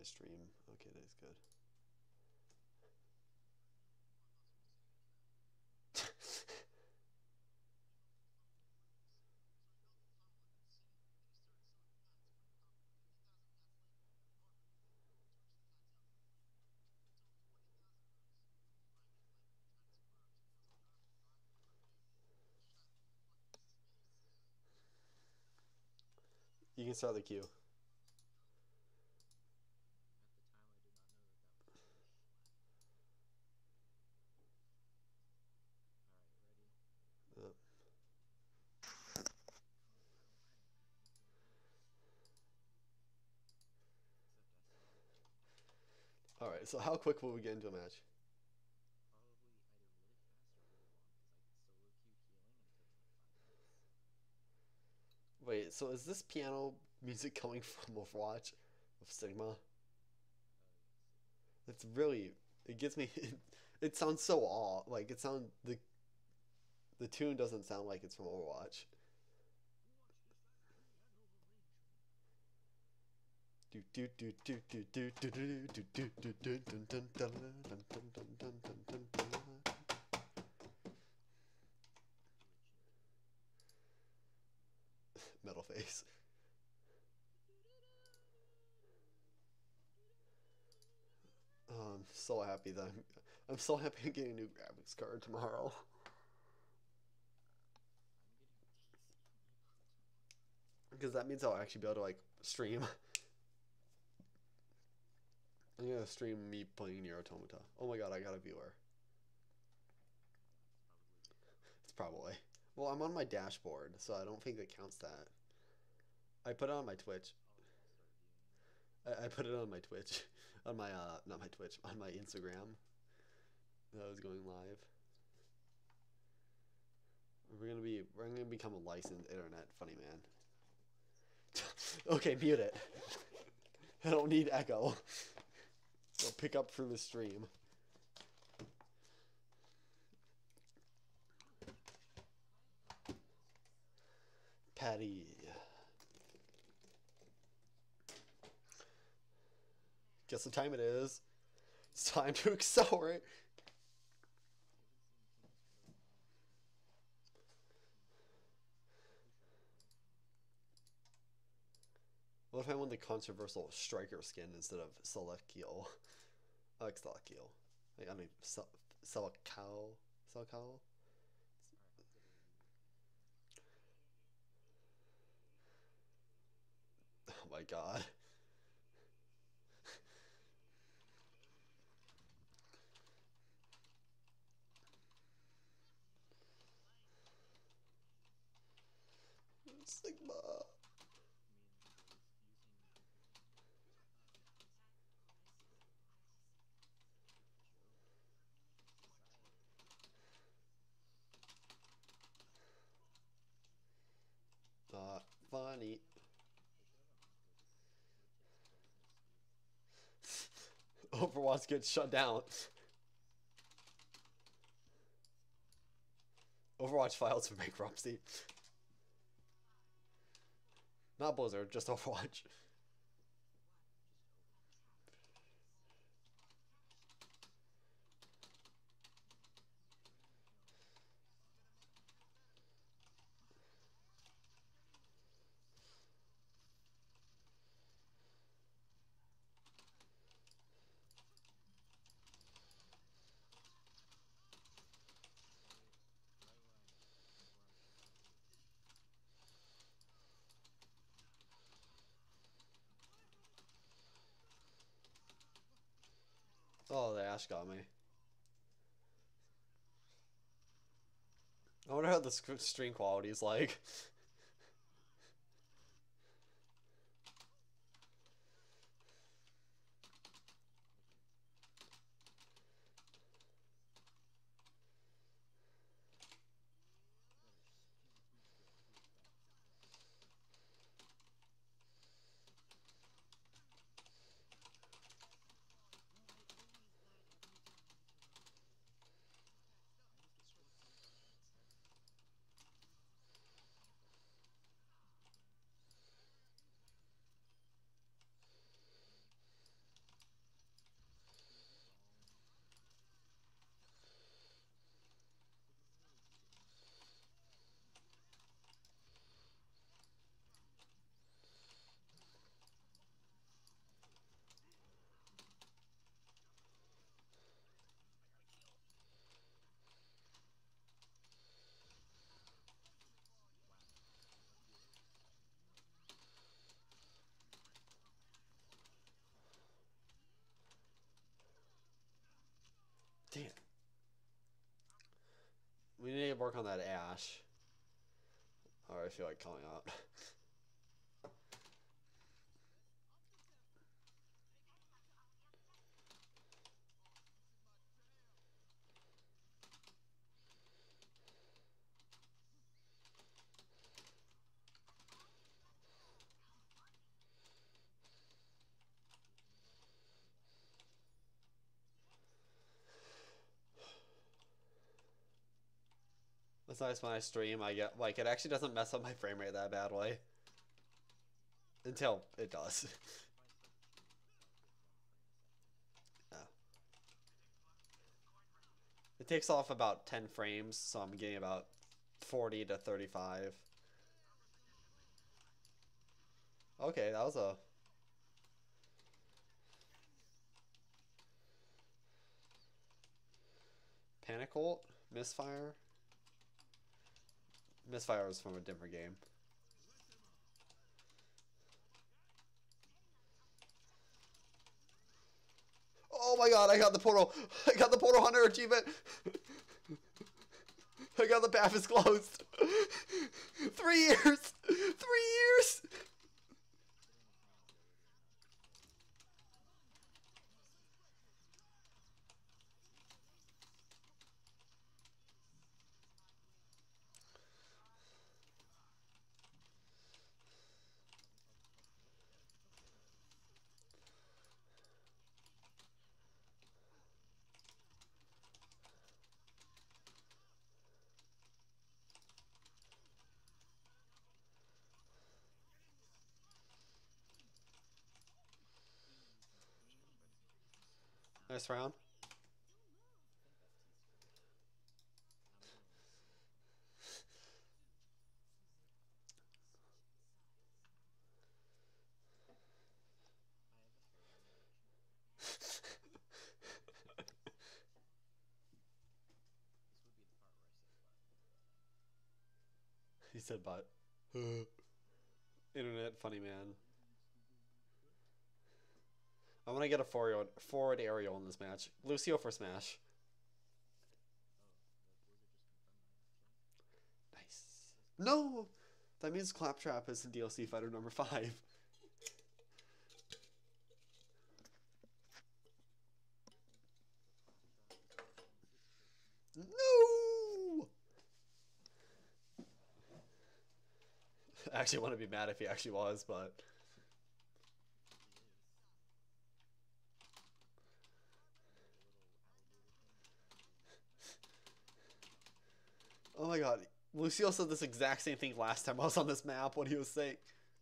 stream. Okay, that's good. You can start the queue. At the time, I did not know that that was a thing. All right, ready? Yep. Oh, I don't have anything else. Except I saw All right. So how quick will we get into a match? probably either really fast or really long because I solo queued healing and it took me like 5 minutes. Wait. So is this piano music coming from Overwatch of Sigma? Yeah, Sigma. It's really. It gets me. It sounds so off. Like it sound the tune doesn't sound like it's from Overwatch. Watch this piano arrangement. Do do do do do do do do do do do do dun dun dun dun dun dun dun dun dun dun. Glitching. Metal face. Oh, I'm so happy that I'm so happy I'm getting a new graphics card tomorrow. I'm getting a PC tomorrow. Because that means I'll actually be able to like stream. I'm gonna stream me playing Nier Automata. Oh my god, I got a viewer. Yeah, it's probably good. It's probably. Well, I'm on my dashboard, so I don't think it counts that. I put it on my Twitch. I'll start viewing it. I put it on my Twitch, on my not my Twitch, on my Instagram. That was going live. We're gonna become a licensed internet funny man. Okay, mute it. I don't need echo. I'll pick up through the stream. Patty. Guess what time it is? It's time to accelerate. I haven't seen King's Row in a while. Who should I play? What if I want the controversial striker skin instead of Selekio? I like Selekio. I mean, Selekao? Selekao? Alright, I'll get a review. Oh my god. Sigma. Means I was using Joe. Xylo. Not funny. They should have a map where takes place in a school. Overwatch gets shut down. Overwatch files for bankruptcy. Not Blizzard, just Overwatch. Just Overwatch. No. Right where I'm supposed to be. Oh, the Ash got me. I wonder how the stream quality is like. Better spin too quick. Who is that? No, I always die every time I throw. Why does the short jump dodge not stack? We need to work on that Ash. Or I feel like calling out. It's nice when I stream, I get, like, it actually doesn't mess up my frame rate that badly. Until it does. Yeah. It takes off about 10 frames, so I'm getting about 40 to 35. Okay, that was a... Panic ult? Misfire? Misfire was from a different game. Oh my god, I got the portal! I got the portal hunter achievement! I got the path is closed! 3 years! 3 years! Nice round. He said but. Internet funny man. I want to get a forward aerial in this match. Lucio for Smash. Nice. No! That means Claptrap is in DLC fighter number 5. No! I actually want to be mad if he actually was, but... Oh my god. Lucio said this exact same thing last time I was on this map, what he was saying.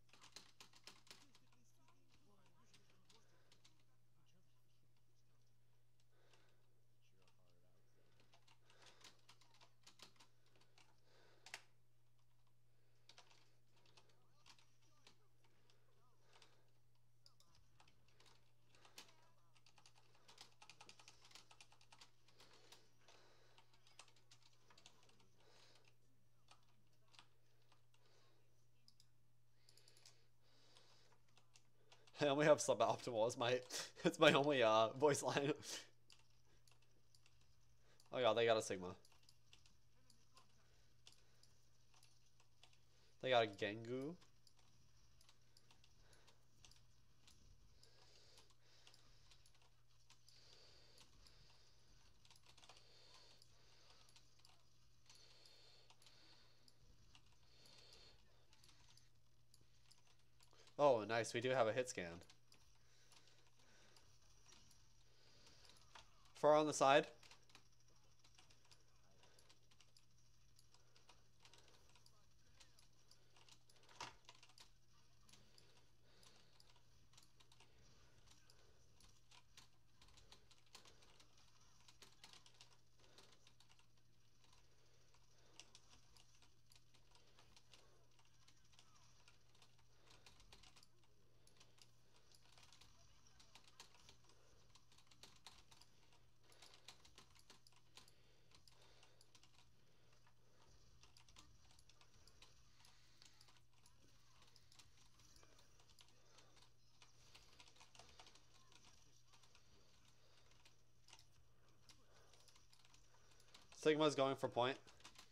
I only have suboptimal as my it's my only voice line. Oh god, they got a Sigma. They got a Gengu. Oh, nice. We do have a hit scan. Far on the side. Sigma's going for point.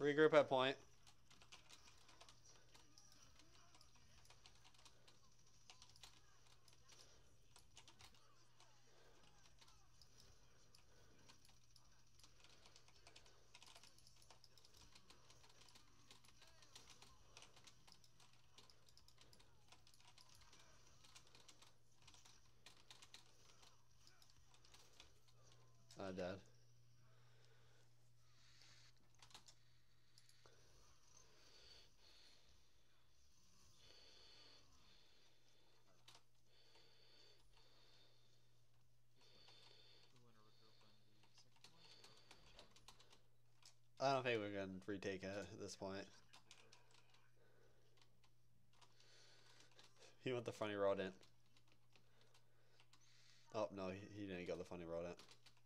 Regroup at point. Dead. We want to regroup on the second point or open the chamber? I don't think we can retake it at this point. He went the funny rodent. Oh no, he didn't go the funny rodent.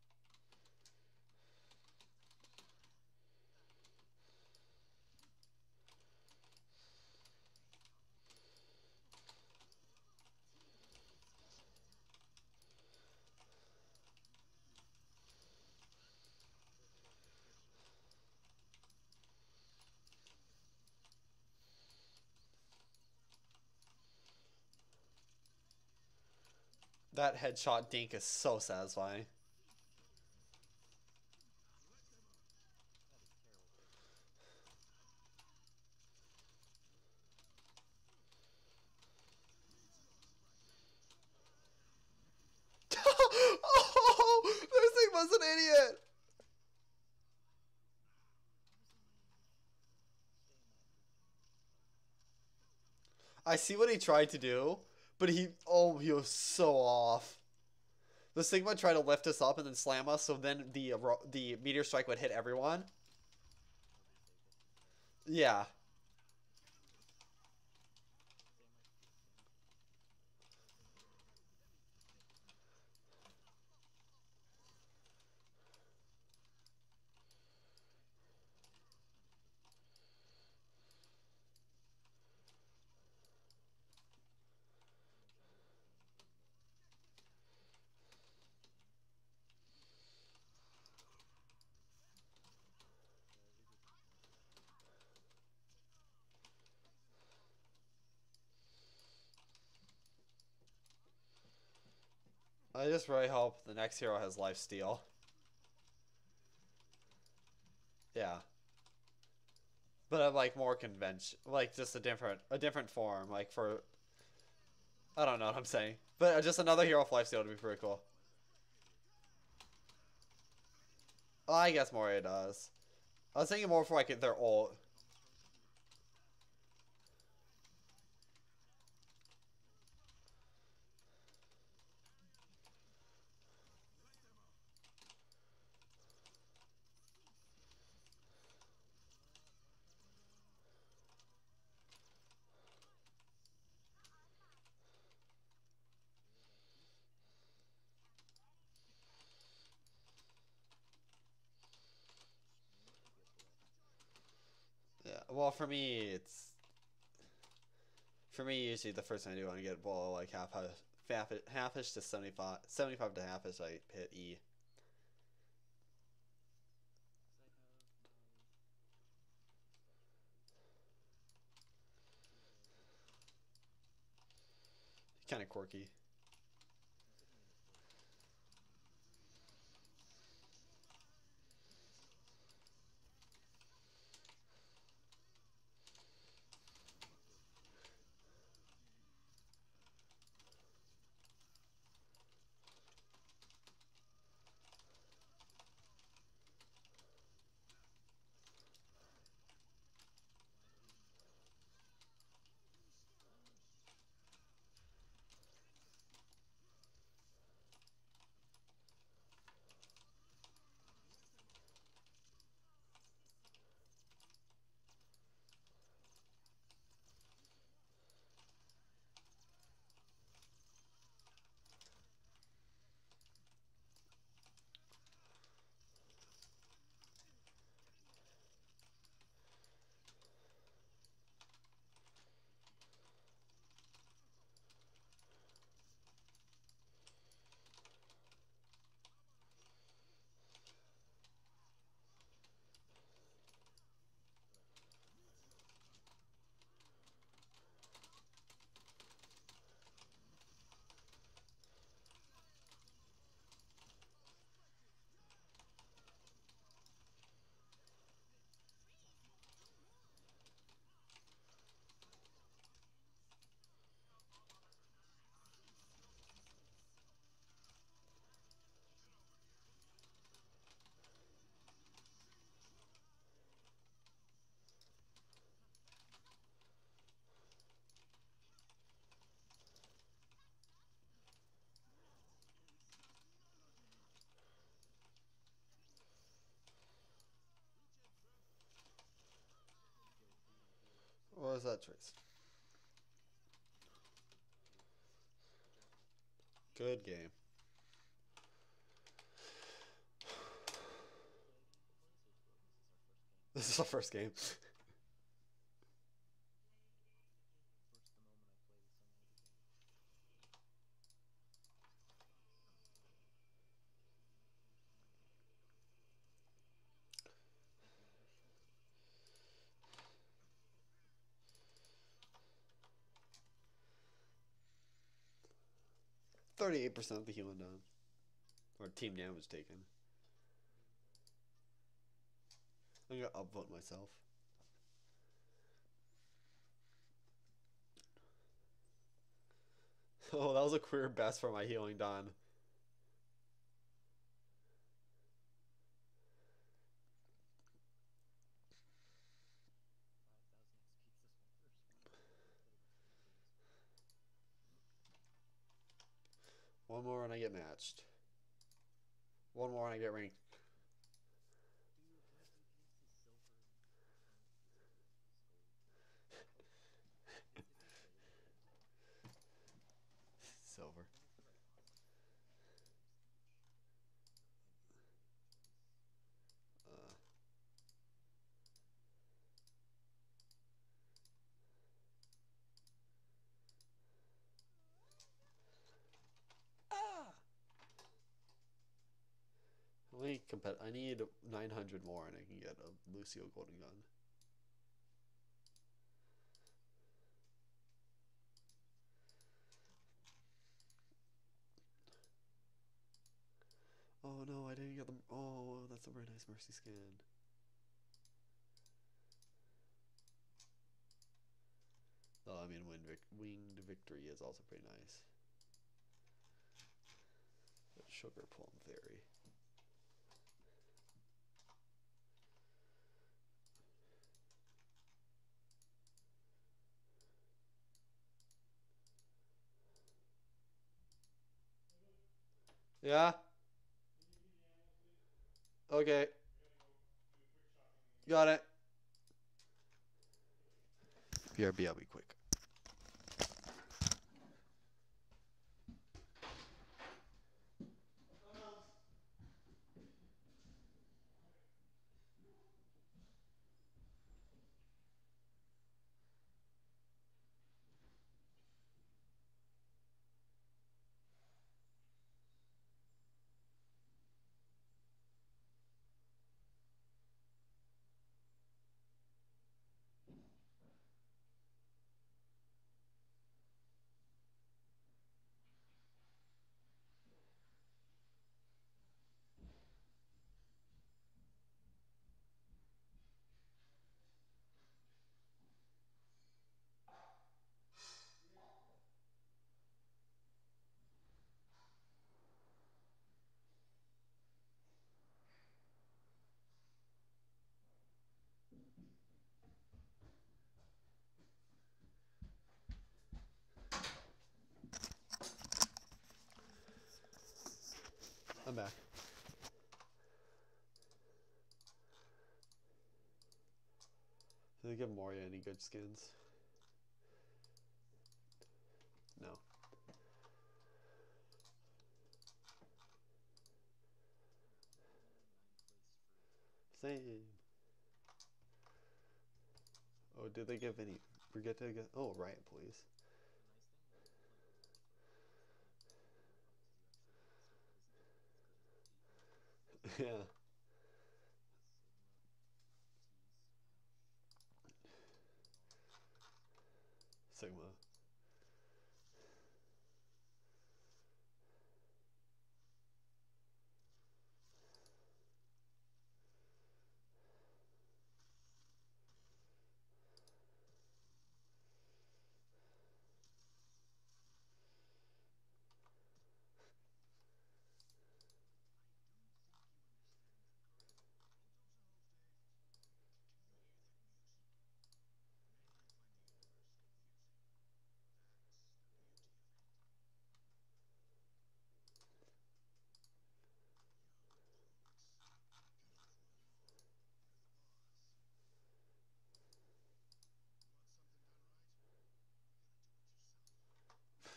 That headshot dink is so satisfying. Oh, this thing was an idiot. I see what he tried to do, but he was so off. The Sigma tried to lift us up and then slam us, so then the meteor strike would hit everyone. Yeah. I just really hope the next hero has life steal. Yeah. But I'm like more convention, like just a different form, like for I don't know what I'm saying, but just another hero with life steal would be pretty cool. Oh, I guess Moria does. I was thinking more for like their ult. Yeah. Well, for me, usually the first thing I do when I get below like halfish to 75 to halfish, I hit E. Kind of quirky. was that choice? Good game. This is our first game. This is our first game. First the moment I play with someone every day. 38% of the healing done. Or team damage taken. I'm gonna upvote myself. Oh, that was a career best for my healing done. One more and I get matched. One more and I get ranked. Dude, my DPS is silver and it's gold. Silver. Uh, ah! I need 900 more and I can get a Lucio Golden Gun. Oh no, I didn't get them. Oh, that's a very nice Mercy scan. Oh, I mean, Winged Victory is also pretty nice. But Sugar Plum Fairy. Yeah? Okay. Got it. BRB, I'll be quick. I'm back. Did they give Moria any good skins? No. Same. Oh, did they give any? Forget to get. Oh, Riot Police. Yeah. Sigma.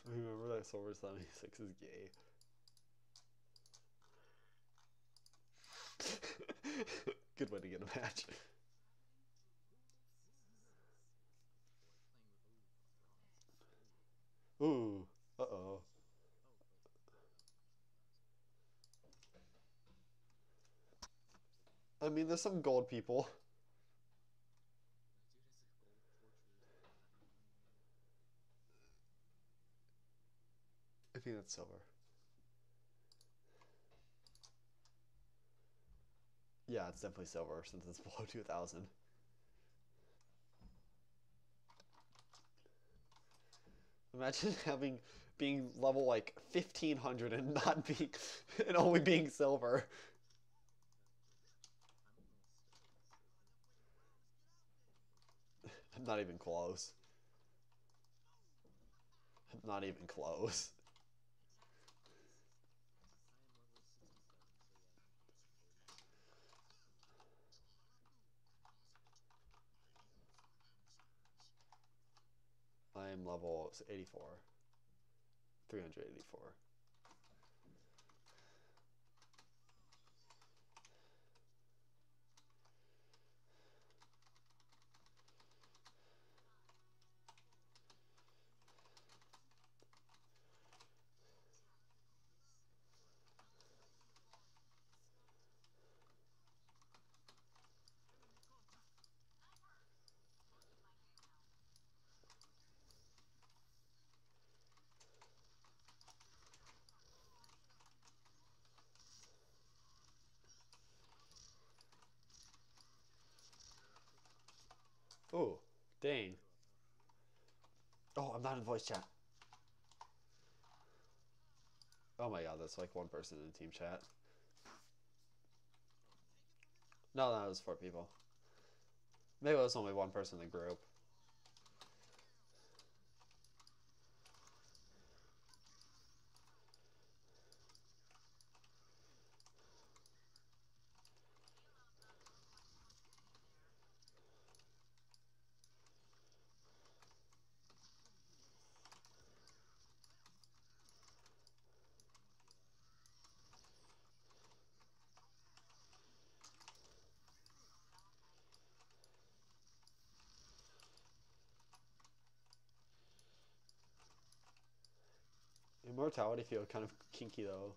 Remember that Silver 76 is gay. Good way to get a match. Ooh. Uh-oh. I mean, there's some gold people. I think that's silver. Yeah, it's definitely silver since it's below 2,000. Imagine being level like 1,500 and not being and only being silver. I'm not even close. I'm not even close. I am level 84. 384. Oh, dang. Oh, I'm not in voice chat. Oh my god, that's like one person in the team chat. No, that was 4 people. Maybe it was only one person in the group. Immortality feel kind of kinky though.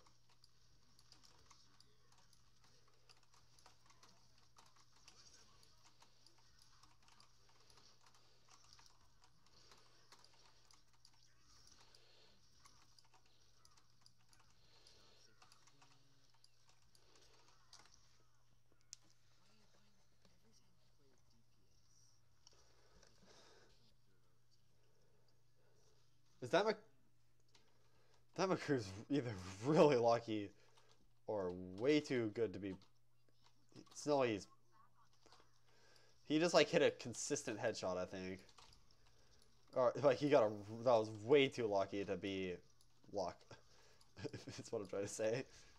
Is that McCrew's either really lucky or way too good to be. Snilly's. He just like hit a consistent headshot, I think. Or like he got a. That was way too lucky to be luck. That's what I'm trying to say.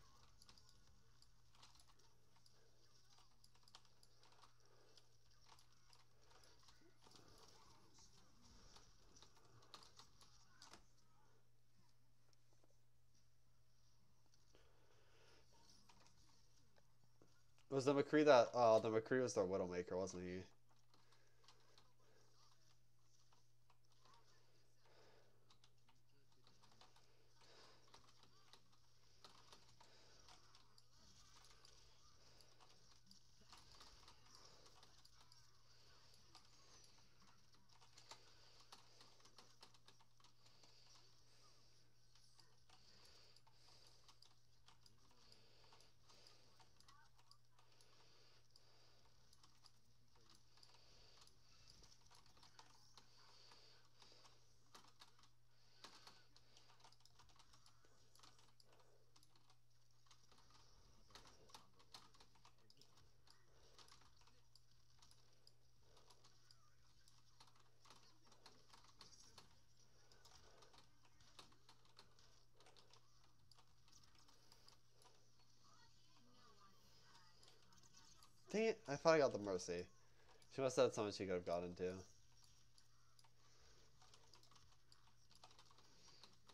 Was the McCree that? Oh, the McCree was the Widowmaker, wasn't he? Dang it! I thought I got the Mercy. She must have had something she could have gotten to.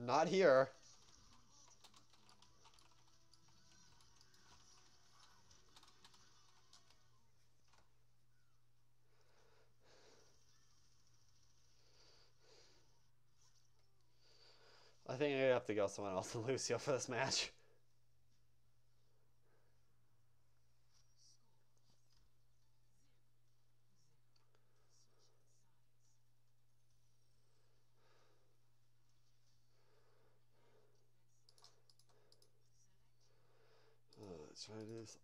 Not here. I think I have to go someone else than Lucio for this match. Let's try this.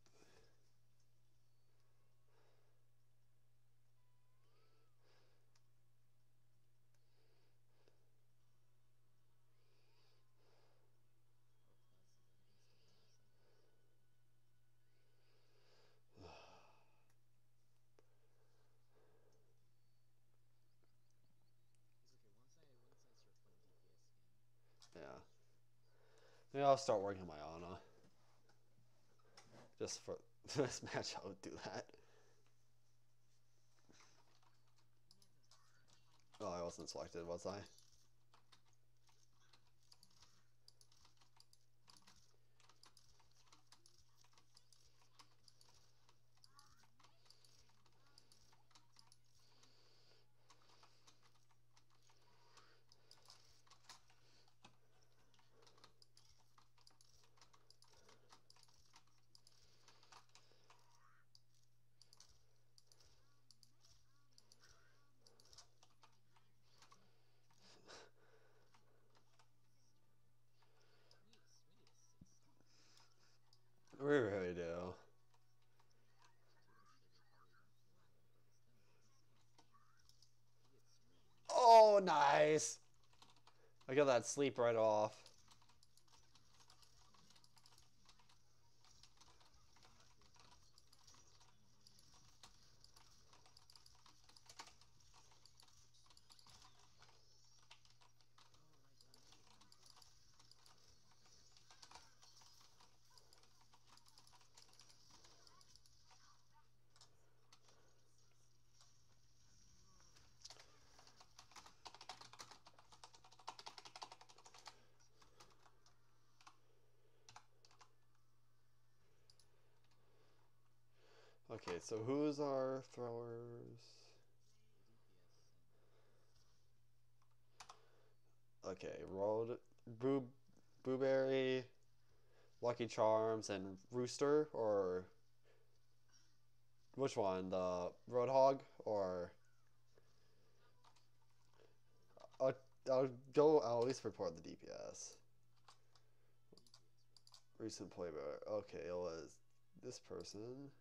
Yeah. Maybe I'll start working on my Ana. Just for this match, I would do that. Oh, I wasn't selected, was I? We really do. Oh, nice! I got that sleep right off. Okay, so who's our throwers? Okay, Road, Blueberry, Lucky Charms, and Rooster, or which one? The Roadhog, or I'll, I'll at least report the DPS. Recent playback. Okay, it was this person.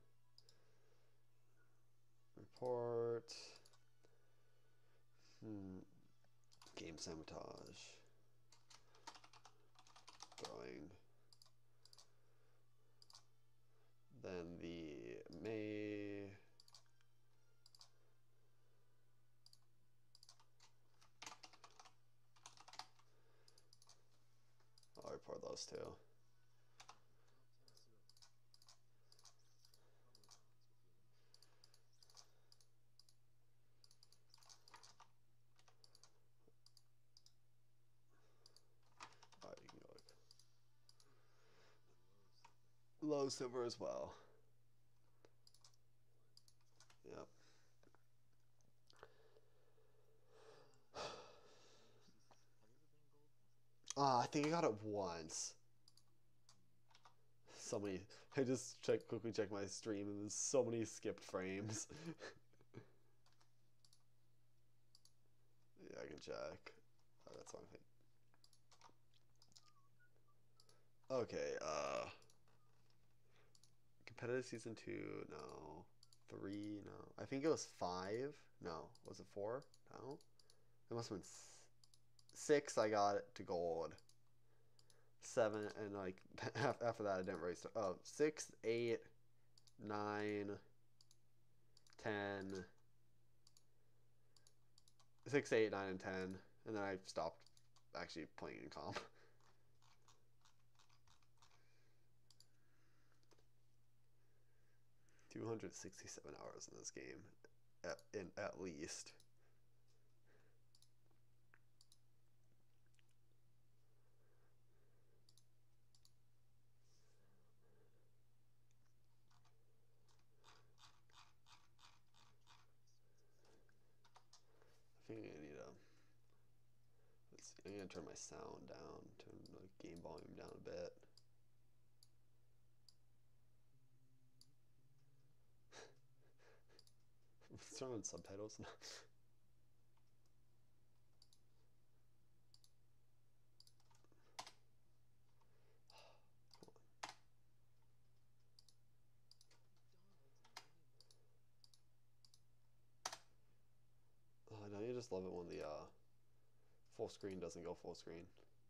Report. Game sabotage. Throwing. Then the May. I'll report those two. Alright, you can go. Low silver as well. Yep. I think I got it once. So many. I just quickly checked my stream and there's so many skipped frames. Yeah, I can check. Oh, that's one thing. Okay, competitive season 2, no. 3, no. I think it was 5. No. Was it 4? No. It must have been 6. I got it to gold. 7, and like after that I didn't really start. Oh, 6, 8, 9, 10. 6, 8, 9, and 10. And then I stopped actually playing in comp. 267 hours in this game, at least. I'm gonna turn my sound down, turn the game volume down a bit. Let's turn on subtitles. Don't you just love it when the full screen doesn't go full screen?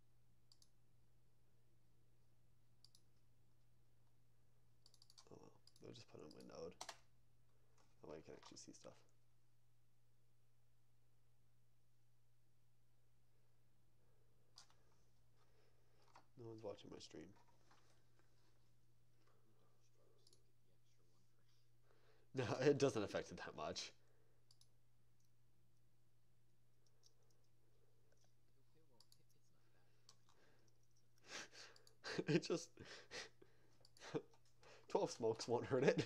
Oh well, they'll just put it in windowed. That way I can actually see stuff. No one's watching my stream. No, it doesn't affect it that much. It just 12 smokes won't hurt it.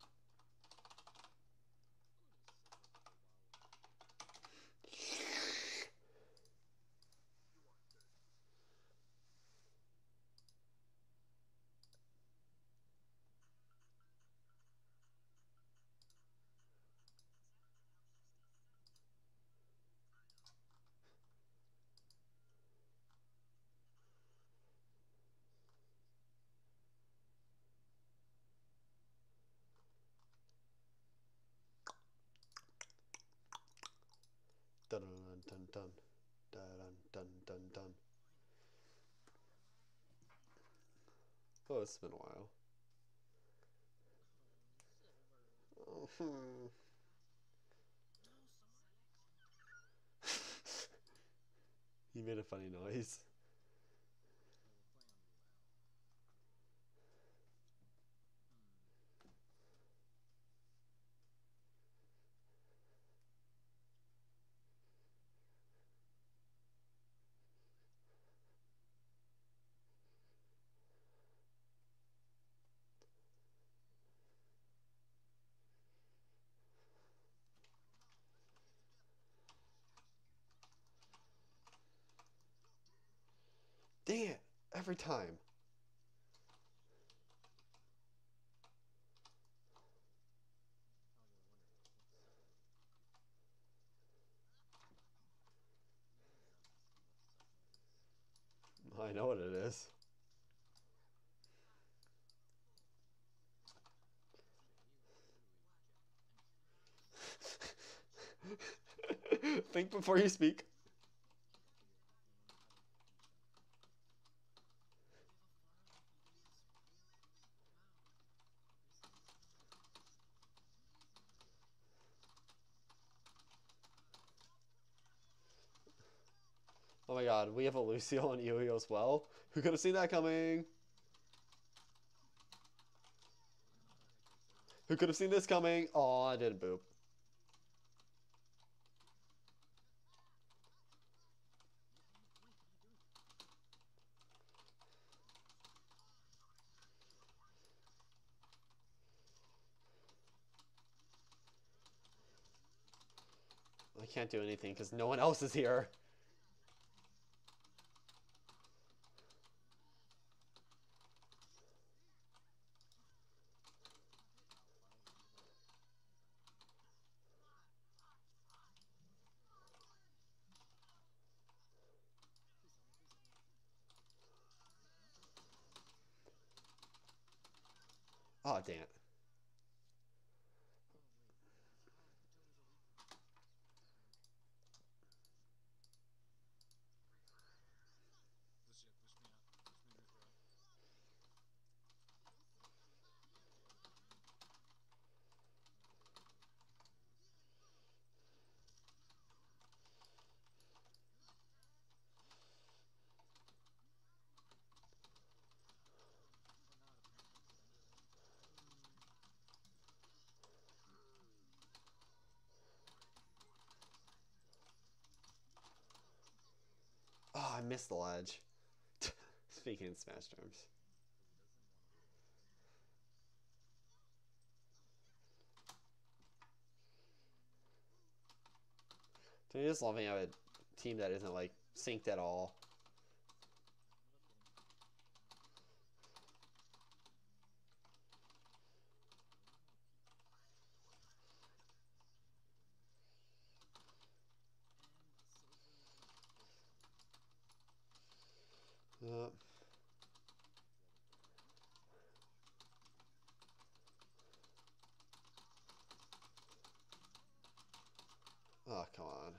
Dun dun dun dun dun dun dun dun. Oh, it's been a while. He made a funny noise. Dang it! Every time. I know what it is. Think before you speak. Oh my god, we have a Lucio and Yu as well. Who could have seen that coming? Who could have seen this coming? Oh, I did boop. I can't do anything because no one else is here. Oh, damn it. Oh, I missed the ledge. Speaking in Smash terms. Dude, I just love having a team that isn't like synced at all. Uh, oh, come on.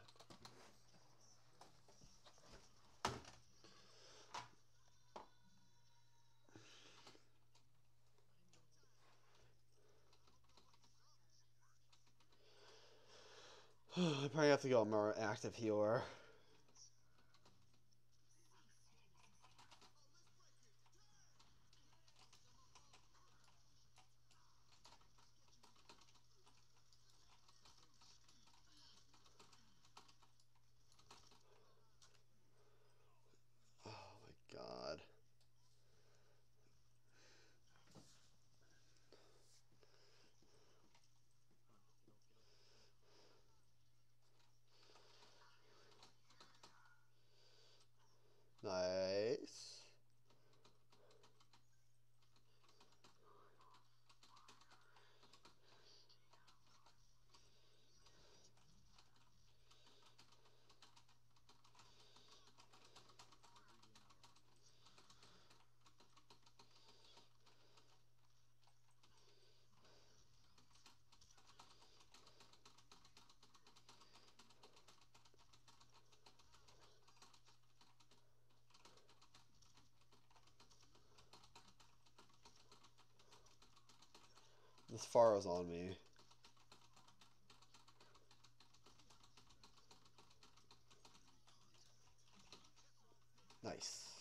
I probably have to go more active healer. Oh my god. Nice. This Pharah's on me. Nice.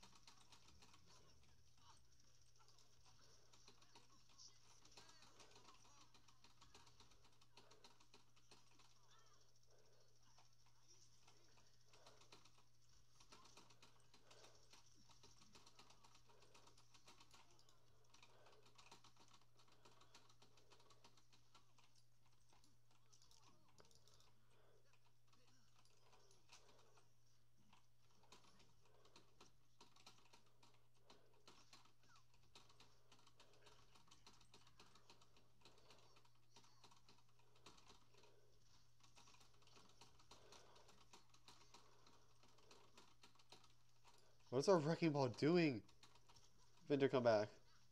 What is our wrecking ball doing? Vinder, come back.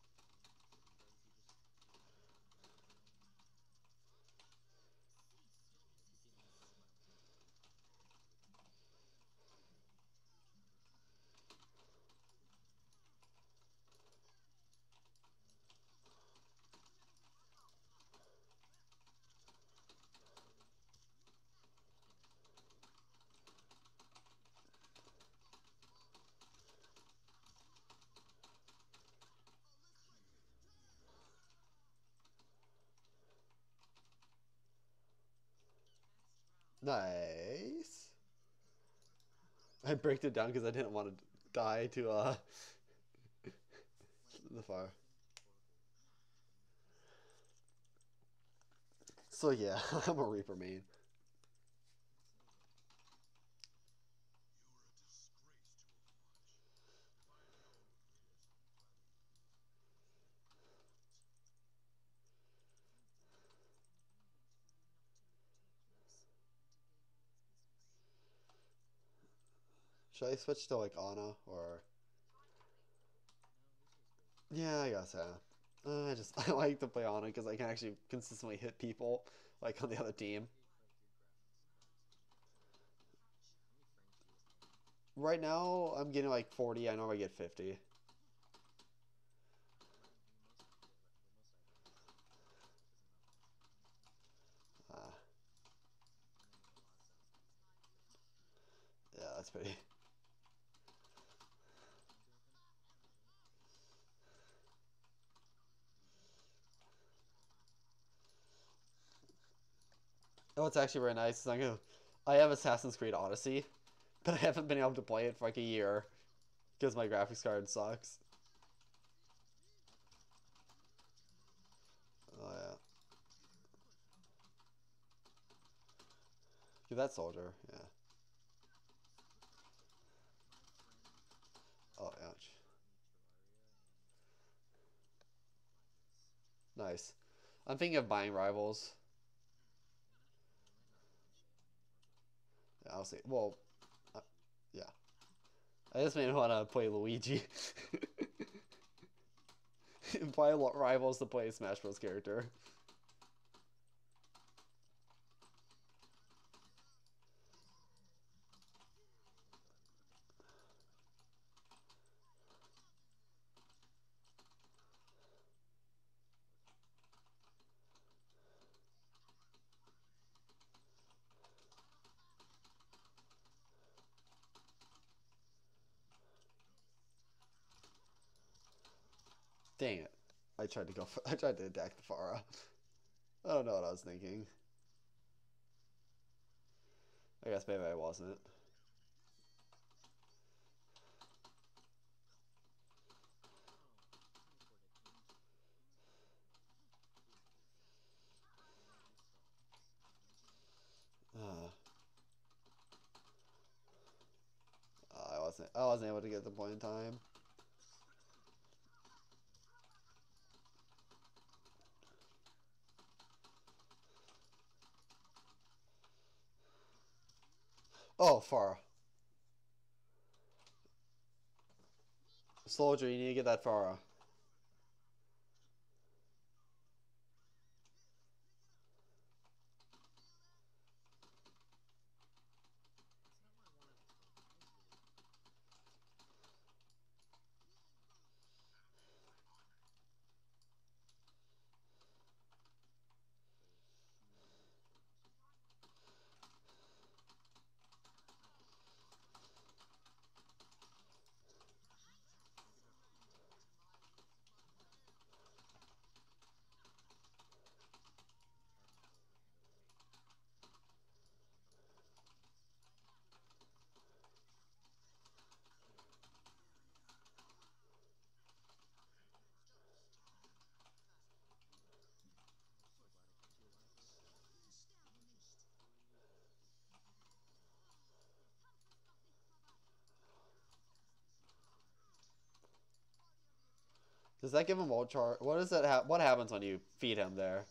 Nice. I breaked it down because I didn't want to die to the fire. So yeah, I'm a Reaper main. Should I switch to like Ana or? Yeah, I guess yeah. I like to play Ana because I can actually consistently hit people like on the other team. Right now, I'm getting like 40. I normally get 50. Uh, yeah, that's pretty. Oh, it's actually very nice. I have Assassin's Creed Odyssey, but I haven't been able to play it for like a year because my graphics card sucks. Oh yeah, give that soldier. Yeah. I'm thinking of buying Rivals. Yeah, I'll see. Well, uh, yeah. I just made me want to play Luigi. Buy Rivals to play a Smash Bros. Character. Dang it. I tried to go for, I tried to attack the Pharah. I don't know what I was thinking. I guess maybe I wasn't. Uh, I wasn't able to get the point in time. Oh, Pharah. Soldier, you need to get that Pharah. Does that give him ult charge? What does that what happens when you feed him there?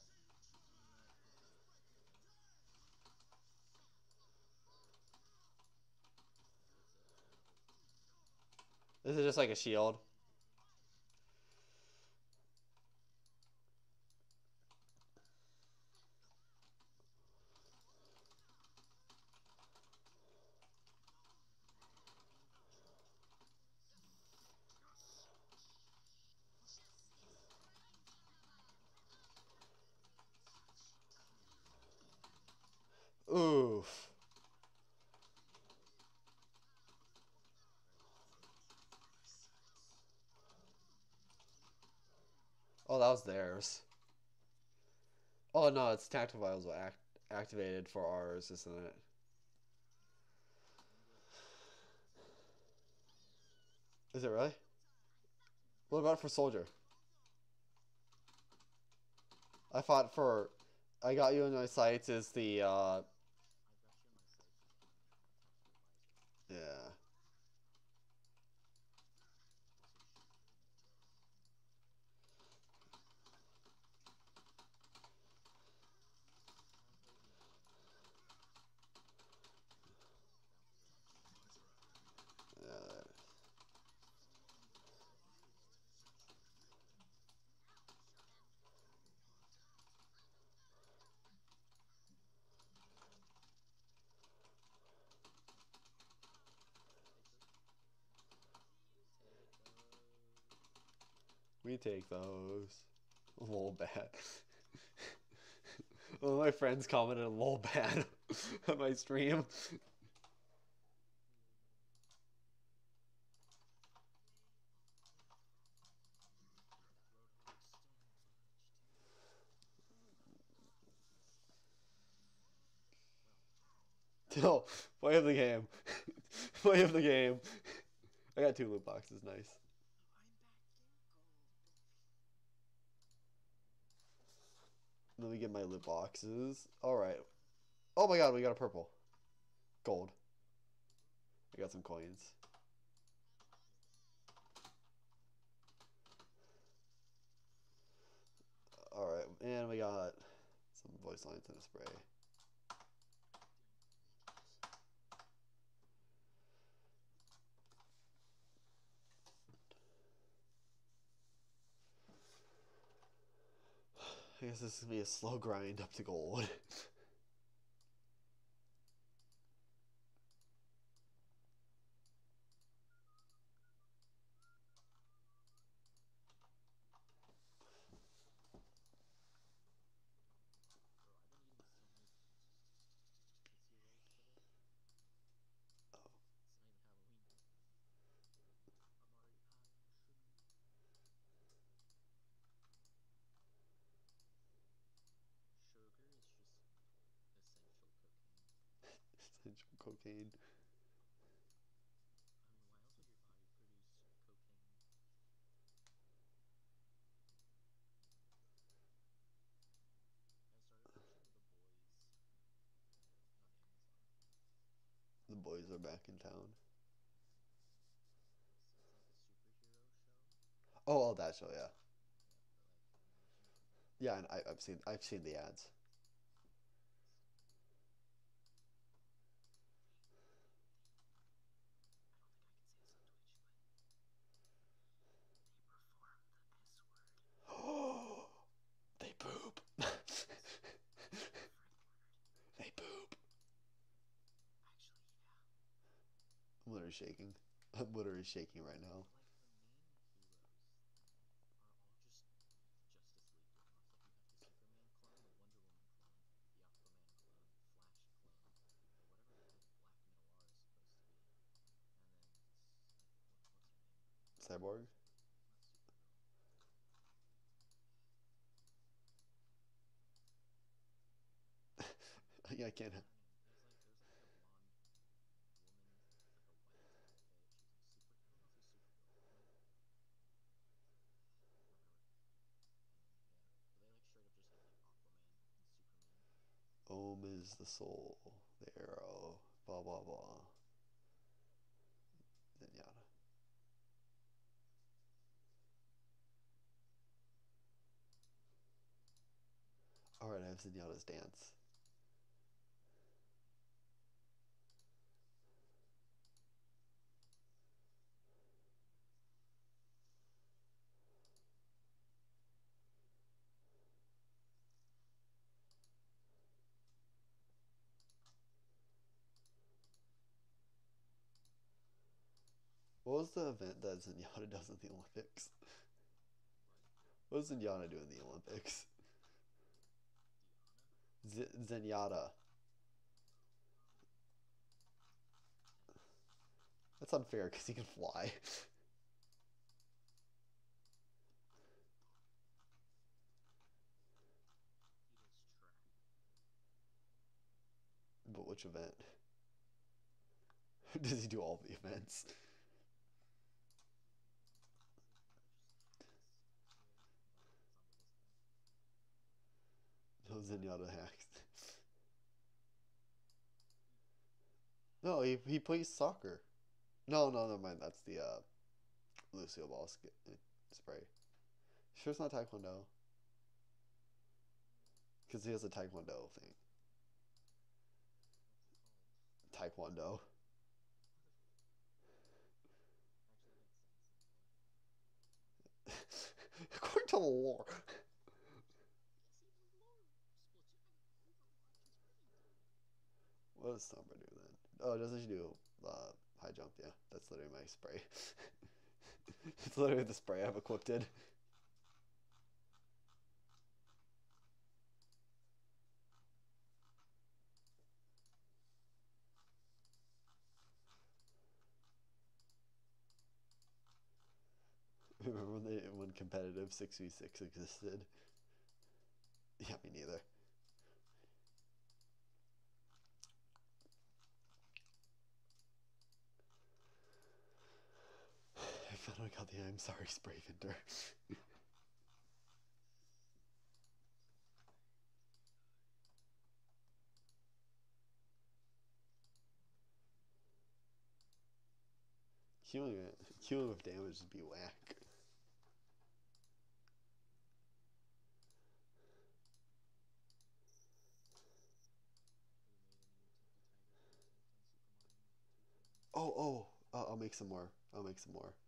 Is it just like a shield? Oof. Oh, that was theirs. Oh no, it's tactical vials activated for ours, isn't it? Is it really? What about for soldier? I fought for. I got you in my sights is the. Yeah. Yeah. We take those. Lol bad. One of my friends commented lol bad on my stream. No, play of the game. Play of the game. I got 2 loot boxes, nice. Let me get my loot boxes. Alright. Oh my god, we got a purple. Gold. I got some coins. Alright, and we got some voice lines and a spray. I guess this is gonna be a slow grind up to gold. Bro, I've been eating so many Tootsie Rolls today. Oh, It's not even Halloween yet. I'm already high on sugar. Sugar is just essential cocaine. essential cocaine. I mean, why else would your body produce cocaine? I started watching The Boys on Amazon. The boys are back in town. It's like a superhero show. Oh, that show, yeah. Yeah, but like animation show. Yeah, and I've seen the ads. I don't think I can say this on Twitch, but they perform the S word. They poop. Yes, the frick word. They poop. Actually, yeah. I'm literally shaking. I'm literally shaking right now. But like the main heroes are all just Justice League one-offs. Like you have the Superman clone, the Wonder Woman clone, the Aquaman clone, the Flash clone, or whatever the heck Black Noir is supposed to be, and then what's her name? Cyborg? Not Supergirl. Yeah, I can't. What's her name? There's like a blonde woman with like a white outfit. She's in Super. I don't know if she's Supergirl. I can't remember. Yeah, but they like straight up just have like Aquaman and Superman. Om is the soul, the arrow, blah blah blah. Zenyatta. Alright, I have Zenyatta's dance. What was the event that Zenyatta does in the Olympics? What? What does Zenyatta do in the Olympics? Diana? Zenyatta. Um, Tennis. That's unfair because he can fly. He does track. But which event? Does he do all the events? Zenyatta just hacks, I swear. Oh no, it's not with this guy. No, Zenyatta hacks. He, No, he plays soccer. No, no, never mind. That's the Lucio Ball spray. Sure, it's not Taekwondo. Because he has a Taekwondo thing. what's it called? Taekwondo. Actually, that makes sense in lore. According to the lore. Yes, even lore. Splatoon, Overwatch is right. What does Sombra do then? Oh, doesn't she do high jump? Yeah, that's literally my spray. It's literally the spray I've equipped it. Remember when competitive 6v6 existed? Yeah, me neither. I finally got the I'm sorry spray vendor. Queuing with damage would be whack. Oh, I'll make some more. I'll make some more.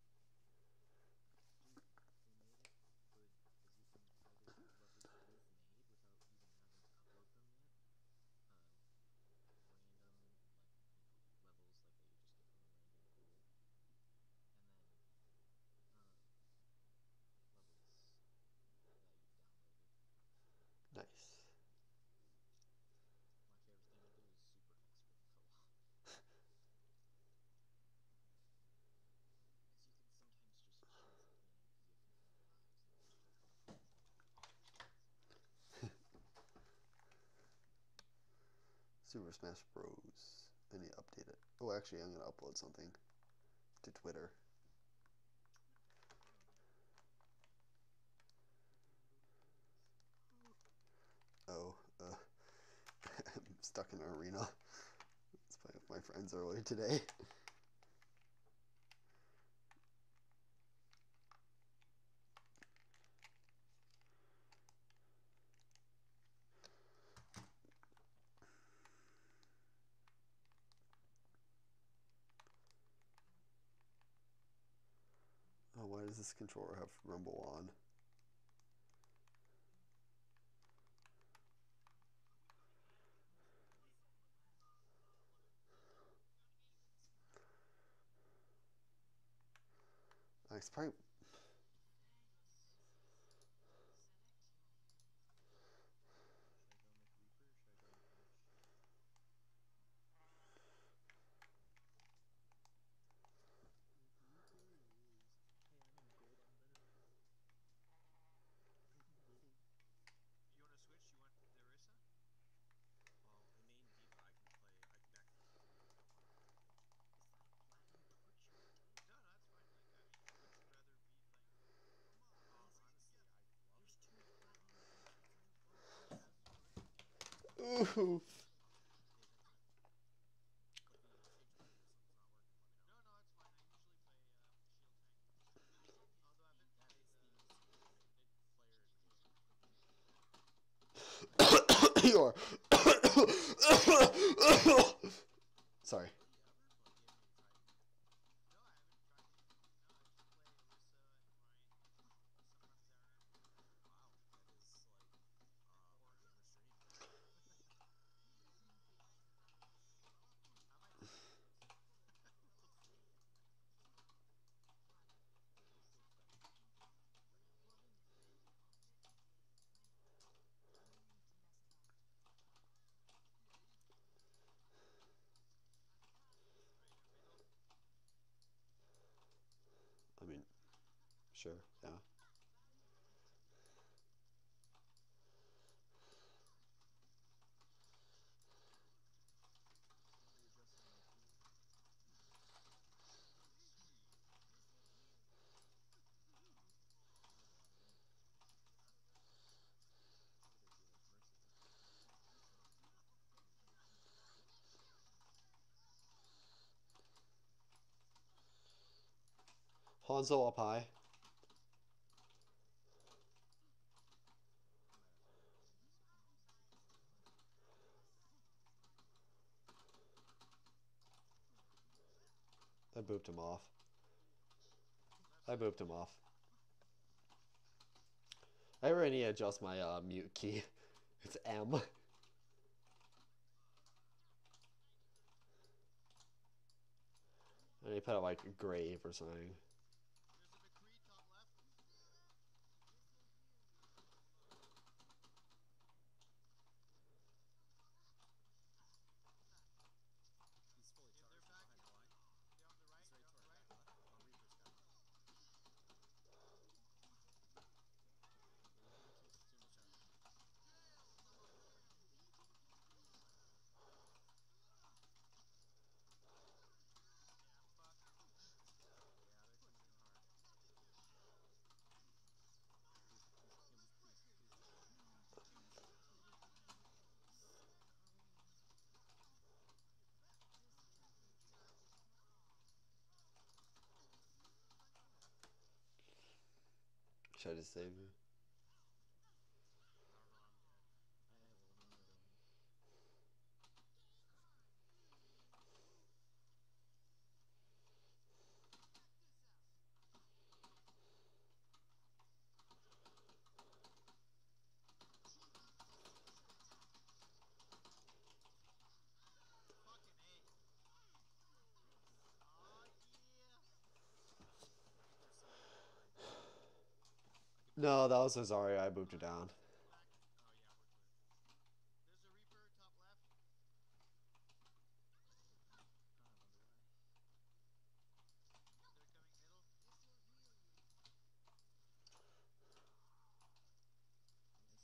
Dude, they made it good because you can either have levels you've made without even having to upload them yet. Random, like, levels like that you just get from a random pool. And then levels that you've downloaded. Nice. My favorite thing to do is super expert co-op. Because you can sometimes just cheese at the end because you have infinite lives and just jump on each other's back. Super Smash Bros. I need to update it. Oh, actually, I'm gonna upload something to Twitter. Oh, I'm stuck in an arena. Let's play with my friends earlier today. Oh, why does this controller have Rumble on? It's probably. Should I go McReaper or should I go McMurch? McReapers! Hey, I'm in gold, I'm better than you. You want to switch? You want the Orisa? Well, I main D.Va, I can backflip between them if I want, really. Is that platinum torch you're taking? No, no, that's fine. Like, I mean, would you rather be playing gold? Come on, Honestly, I'd love there's to. two platinum torches and they're both massive. Ooh. Hey, thanks, man. But if you need to change my if something's not working, let me know. No, no, that's fine. I usually play shield tank. Although I've been That playing is the most underrated player in the game. You're. Sorry. Have you ever played? You haven't even tried it yet. No, I haven't tried it yet. No, I just play Orisa and Ryan. Sometimes Aaron. Wow, that is like a Or gamer's dream. I might start doing soon. We'll see. We'll still expect it. For now. Alright, everybody go. I mean, sure, yeah. Just readjusting my pool. He has a lot of room. Look at this, he like Mercy took the top instead of the middle. Hanzo up high. I might have to go Gwen this account since he can stay flank. I booped him off. That's I fine. booped him off. I really need to adjust my mute key. It's M. I need to put it like grave or something. There's a McCree top left. He's fully If they're charged. He's back behind in, the line. they're on the right. He's ready They're to on the turn right. back left. Oh, Reaper's got him. We're losing the kills. Team, watch out. Yeah, I'm fucked. Yeah, they're coming in hard. Please, please, humans, please, please. Should I just save you? I don't know, I'm dead. I have Hold one on, going. No, that was Rosario. I moved her down. Back. Oh yeah, we're clear. There's a Reaper top left. I wonder why. They're coming middle. Nice.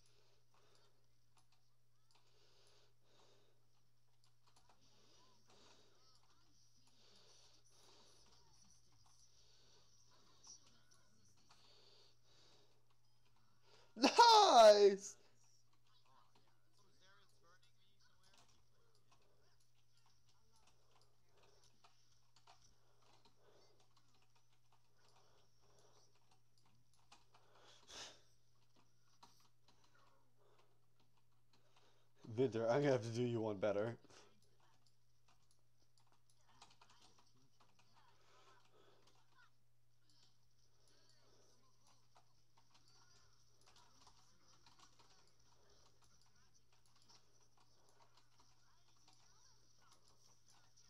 Nice! Oh yeah. So Zarian's burning me somewhere. He played it. Just end the game. Vinter, I'm gonna have to do you one better. I'm gonna have to get a team kill now. Up, up, up, up.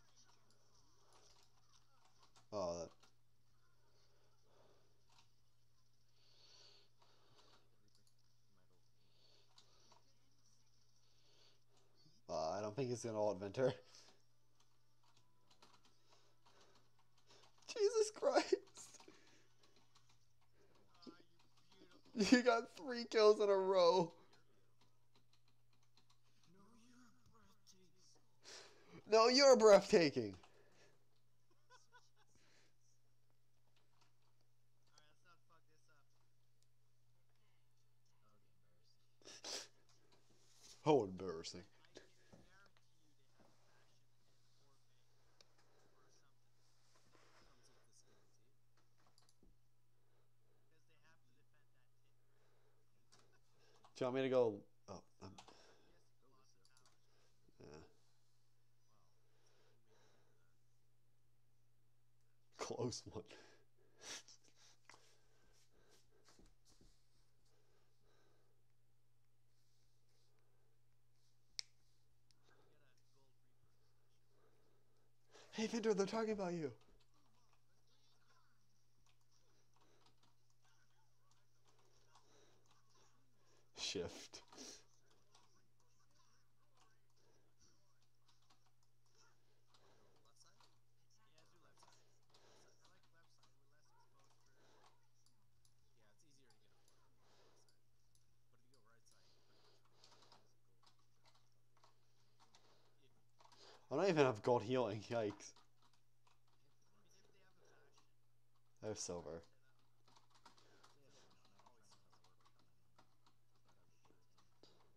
Oh, that, Get hit, Reaper. You might ult. I don't think he's gonna ult Vinter. Wonder why not? Jesus Christ! Ah, you beautiful. You got 3 kills in a row. You're beautiful. No, you're breathtaking. No, you're breathtaking. Alright, let's not fuck this up. Okay, embarrassing. How embarrassing. I can guarantee you they have Bastion and or Mei or something. Comes with the skin too. Because they have to defend that tip. Do you want me to go? Oh, He has to Go, claw the Lucio. towers. yeah. Wow, it's a good thing we have a Vayne for that. Close one. Trying to get a gold Reaper. That shit worth it. Hey, Vinter, they're talking about you. Shift. Go left side? Yeah, let's Or do left right side? side. Left side? I like left side. We're less exposed for. Yeah, it's easier to get a flank on the left side. But if you go right side, you pretty much lose a gold if you drop the top lane. If I don't even have gold healing. Yikes. I mean, if they have a Bastion, I have silver. set up. If they have Bastion, I'm trying to teleport down and try to shit tank.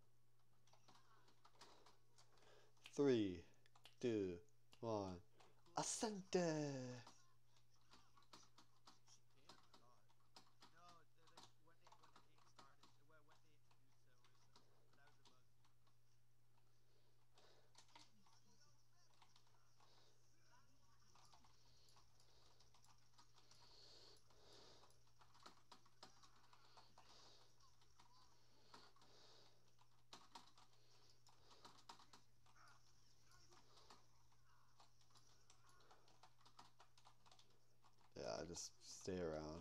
3, 2, 1. It'd be cool. Ascente. She can, I thought. No, when the game started, when they introduced Orisa, but that was a bug. How many heals I can take. Yeah, just stay around.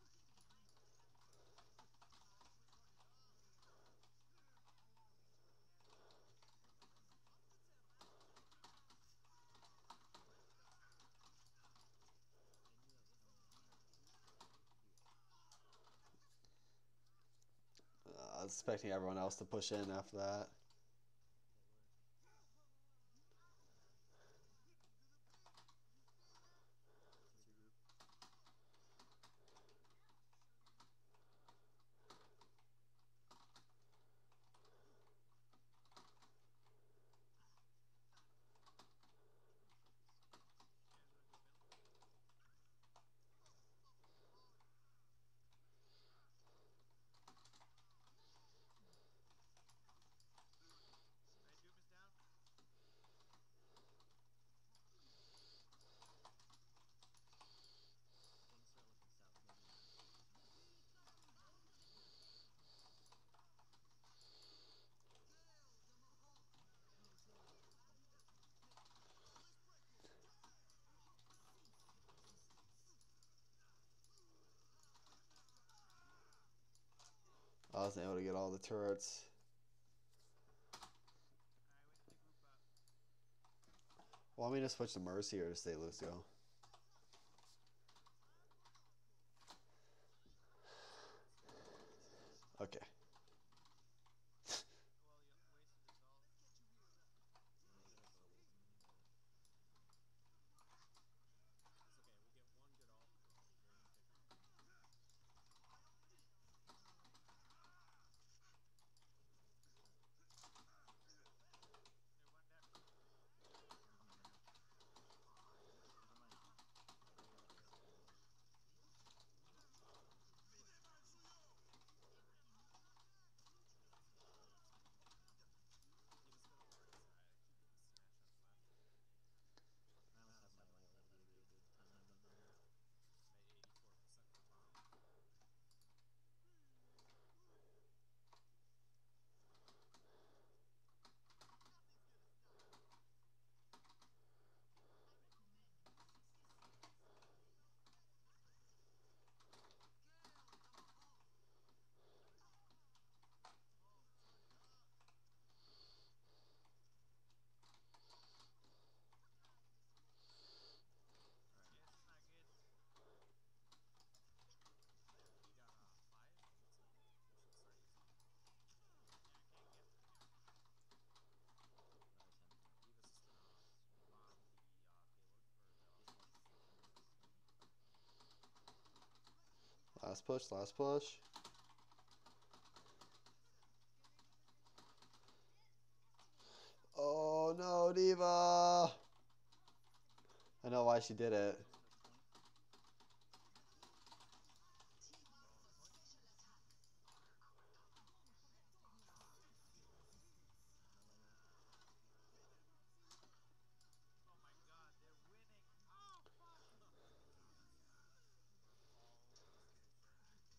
I knew that was coming. I had to do it. I was expecting everyone else to push in after that. They were. Let's regroup. Trying to focus. You guys wanna go middle? I wasn't able to get all the turrets. Alright, we need to group up. Want me to switch to Mercy or to stay Lucio? Okay. Well, you wasted his ult. Yeah, he has ultimate, but It's okay. We get one good ult. We're in victory. There, one dead. never mind. Whatever you gotta do. He was gonna ward, so I keep getting smashed on the left. I almost have my ult. That would be a good time to jump on there. I'm at 84% for bomb. Alright. Yes, not good. He got 5. Looks like we should start easy. Yeah, okay, get him. Another 10. D.Va's just gonna bomb the payload or the He's got 600. Last push, last push. Oh no, Diva! I know why she did it. Push point. Oh, the point. Melee. Oh my god, they're winning. Oh, fuck. We're almost there.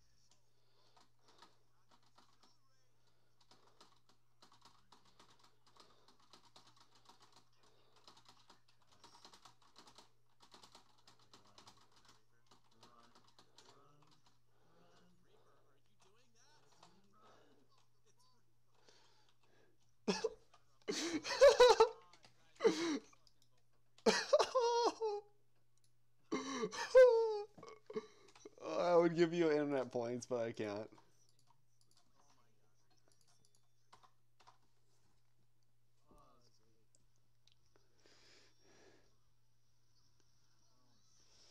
Yes. Run. Reaper that Reaper. Run. Run. Run. Reaper, are you doing that? It's Reaper. It's Reaper. Guys, no, no, no. Oh my god, guys, please fucking vote for Reaper. I would give you internet points, but I can't. Oh my god, Reaper. Oh, that's great. Oh shit.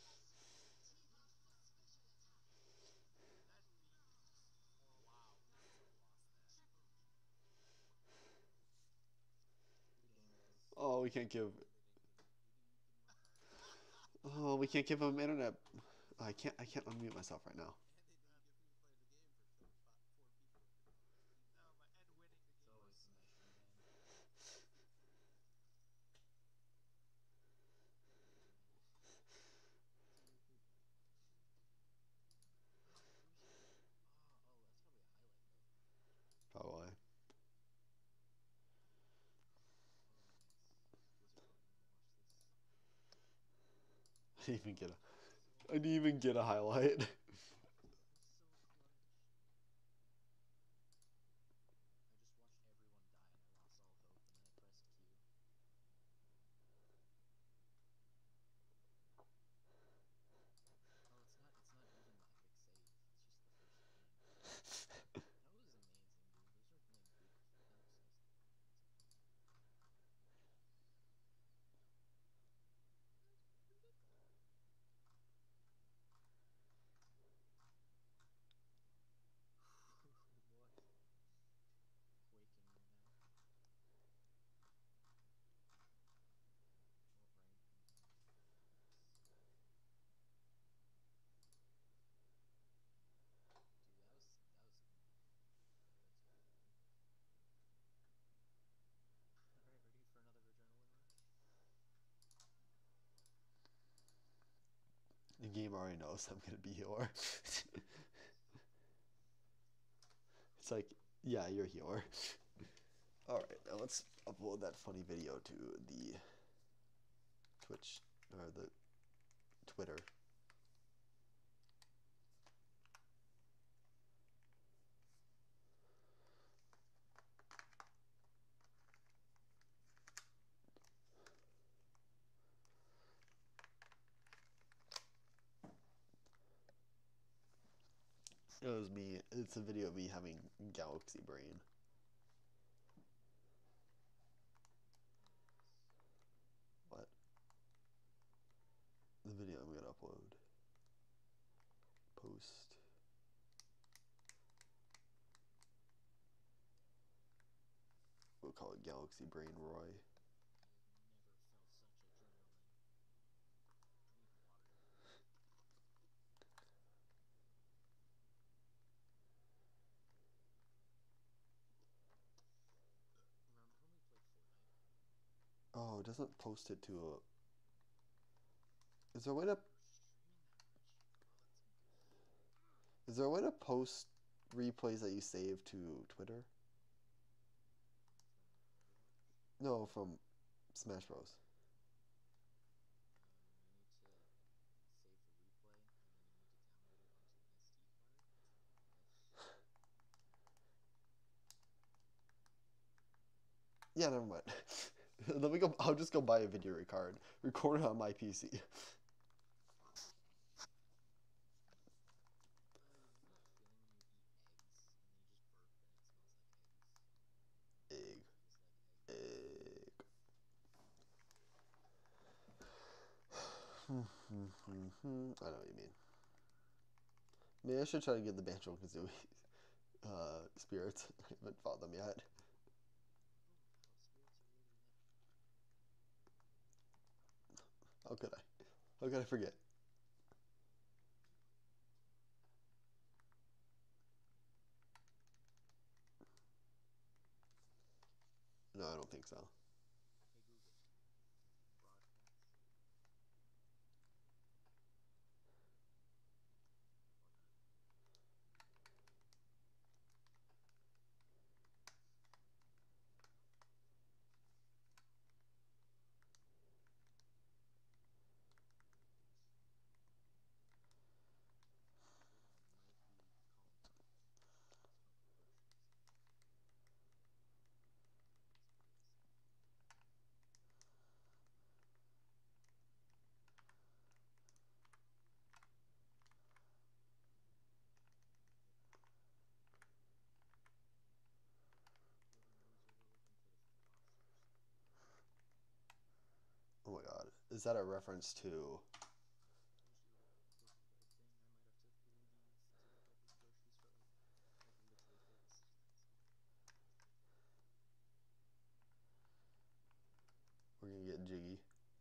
That beam is just horrible. Wow, we still lost that. Good game, guys. Oh, we can't give. They didn't give him. He didn't give him a card. Oh, we can't give him internet. I can't. I can't unmute myself right now. And they didn't give him to play the game for killing 4 people with the ult. No, but and winning the It's game. always Smash, man. Who's here? Oh, that's probably a highlight though. Probably. Oh, nice. Blizzard probably gonna watch this. I didn't even get a. So I didn't even get a highlight. that was so clutch. I just watched everyone die and I lost all hope and then I pressed Q. Oh, it's not even the epic save. It's just the first game. That was amazing, dude. Those are like good. That was amazing. That's pretty good. Boy, quaking right now. What rank am I on? X. Dude, that was that's really good. Alright, ready for another adrenaline rush? The game already knows I'm gonna be healer. It's like, yeah, you're healer. Alright, now let's upload that funny video to the Twitch or the Twitter. It was me. It's a video of me having galaxy brain. What? The video I'm gonna upload. Post. We'll call it Galaxy Brain Roy. I've never felt such adrenaline. I need water. Remember when we played Fortnite? Oh, it doesn't post it to a. Is there a way to? We were streaming that much. Oh, that's good. Is there a way to post replays that you save to Twitter? From No, Overwatch? from Smash Bros. You need to save the replay, and then you need to download it onto an SD card. Yeah, never mind. Let me go. I'll just go buy a video record. Record it on my PC. You know that feeling when you eat eggs and then you just burp and it smells like eggs? Egg. It tastes like eggs. Egg. I know what you mean. Maybe I should try to get the Banjo Kazooie spirits. I haven't fought them yet. Oh wow, spirits are really in it. How could I? How could I forget? No, I don't think so. Hey Google, broadcast. Oh my god. Is that a reference to... We're gonna get jiggy.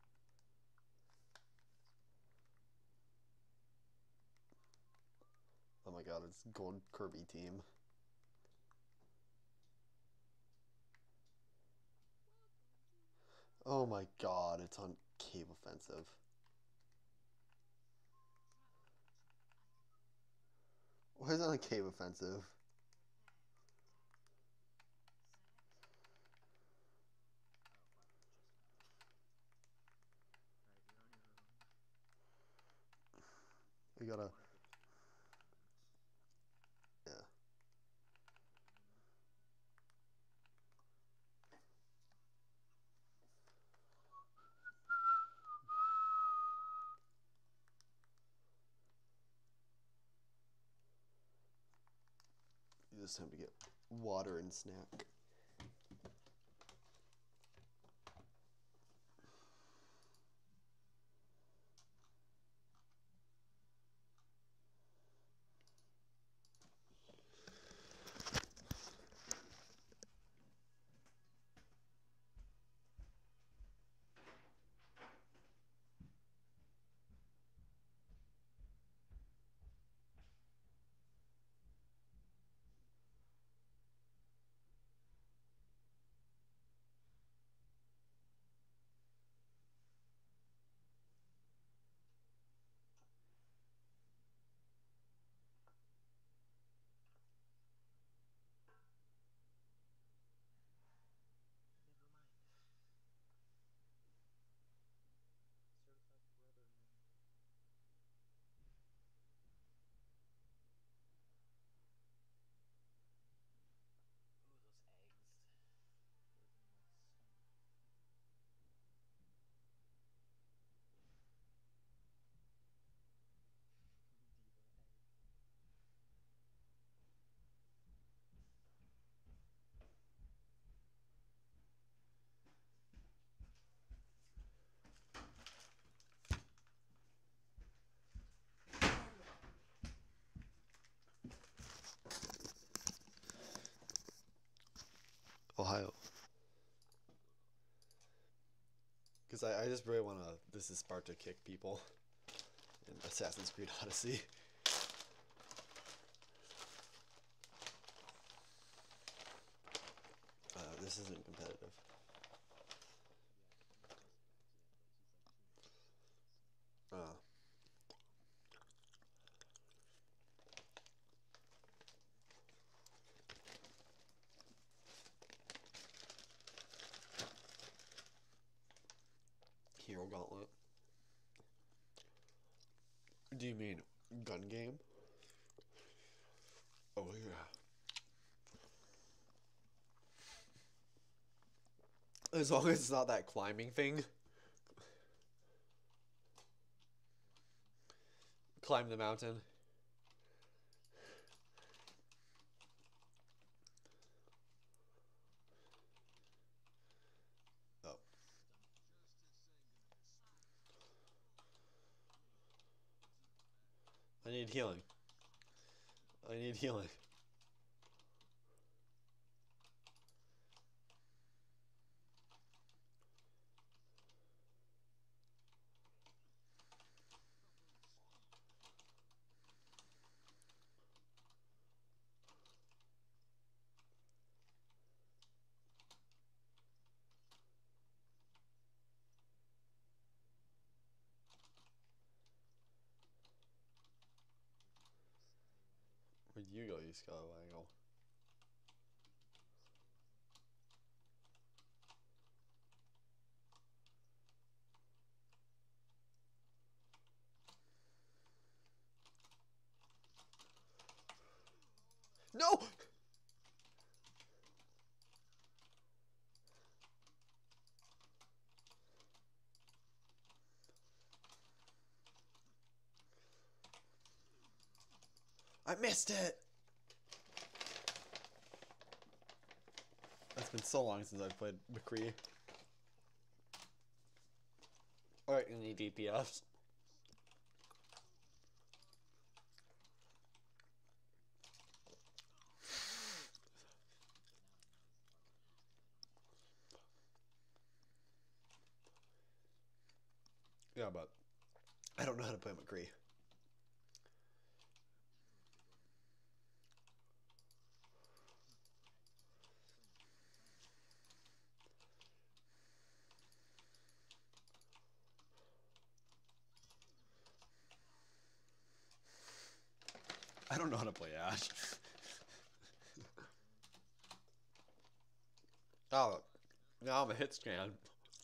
Oh my god, it's Gold Kirby team. Oh my god, it's on Cave Offensive. Why is it on Cave Offensive? We gotta... Yeah. It's time to get water and snack. Ohio. Because I just really want to. This is Sparta kick people in Assassin's Creed Odyssey. This isn't competitive. Hero Gauntlet. Do you mean gun game? Oh yeah. As long as it's not that climbing thing. Climb the mountain. Oh. I need healing. I need healing. Where'd you go, you Scalawago? No! I missed it! It's been so long since I've played McCree. Or any DPS. Yeah, but I don't know how to play McCree. I don't know how to play Ash. Oh, now I'm a hit scan.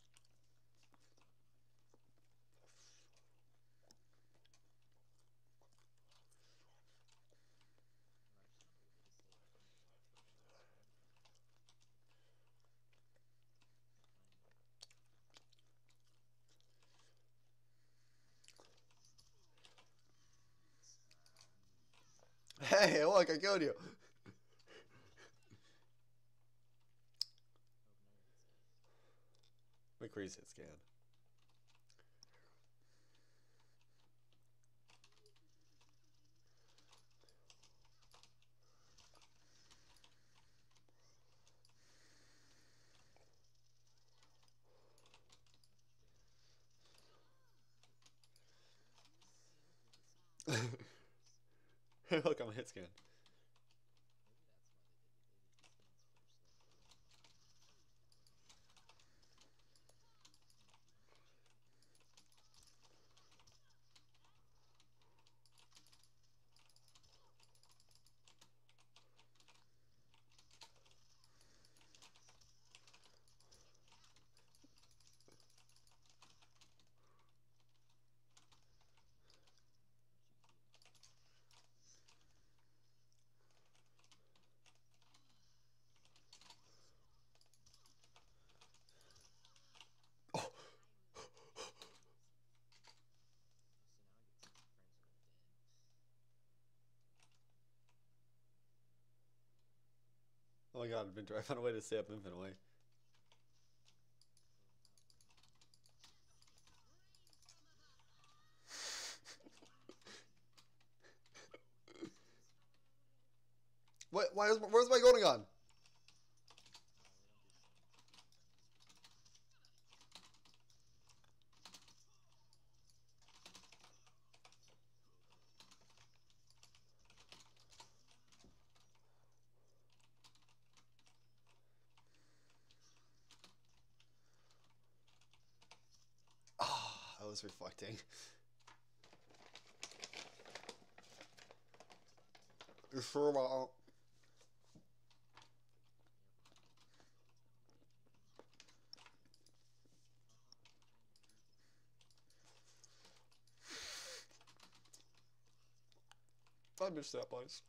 Hey, look, I killed you. McCree's hit scan. Hey, look, I'm a hit scan. Oh. Oh my god, Victor, I found a way to stay up infinitely. What? Where's my golden gun? was reflecting. You sure about I missed that place.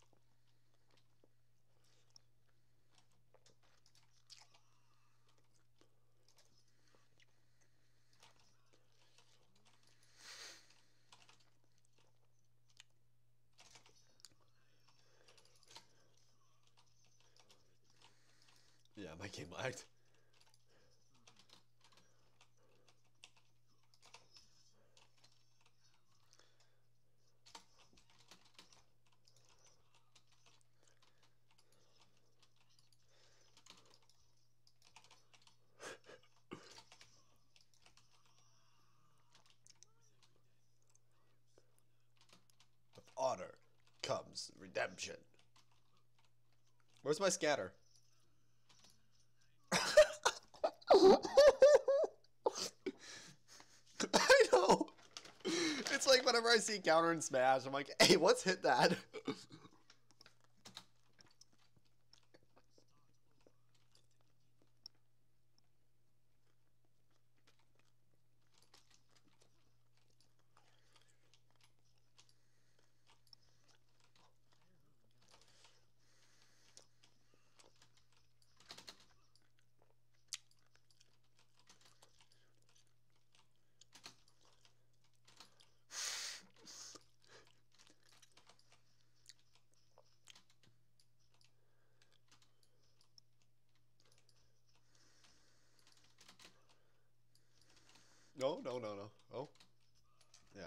Yeah, my game lagged. With honor comes redemption. Where's my scatter? I know. It's like whenever I see counter and smash, I'm like, hey, what's hit that? No. Oh, yeah.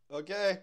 Okay.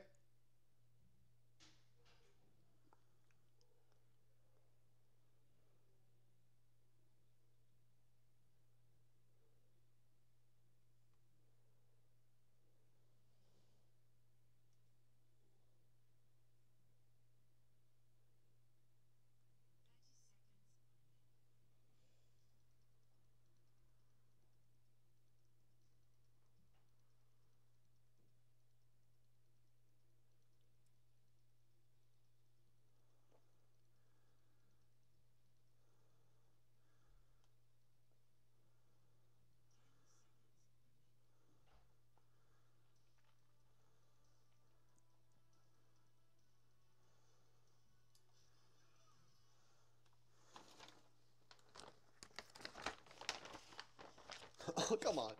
Oh, come on.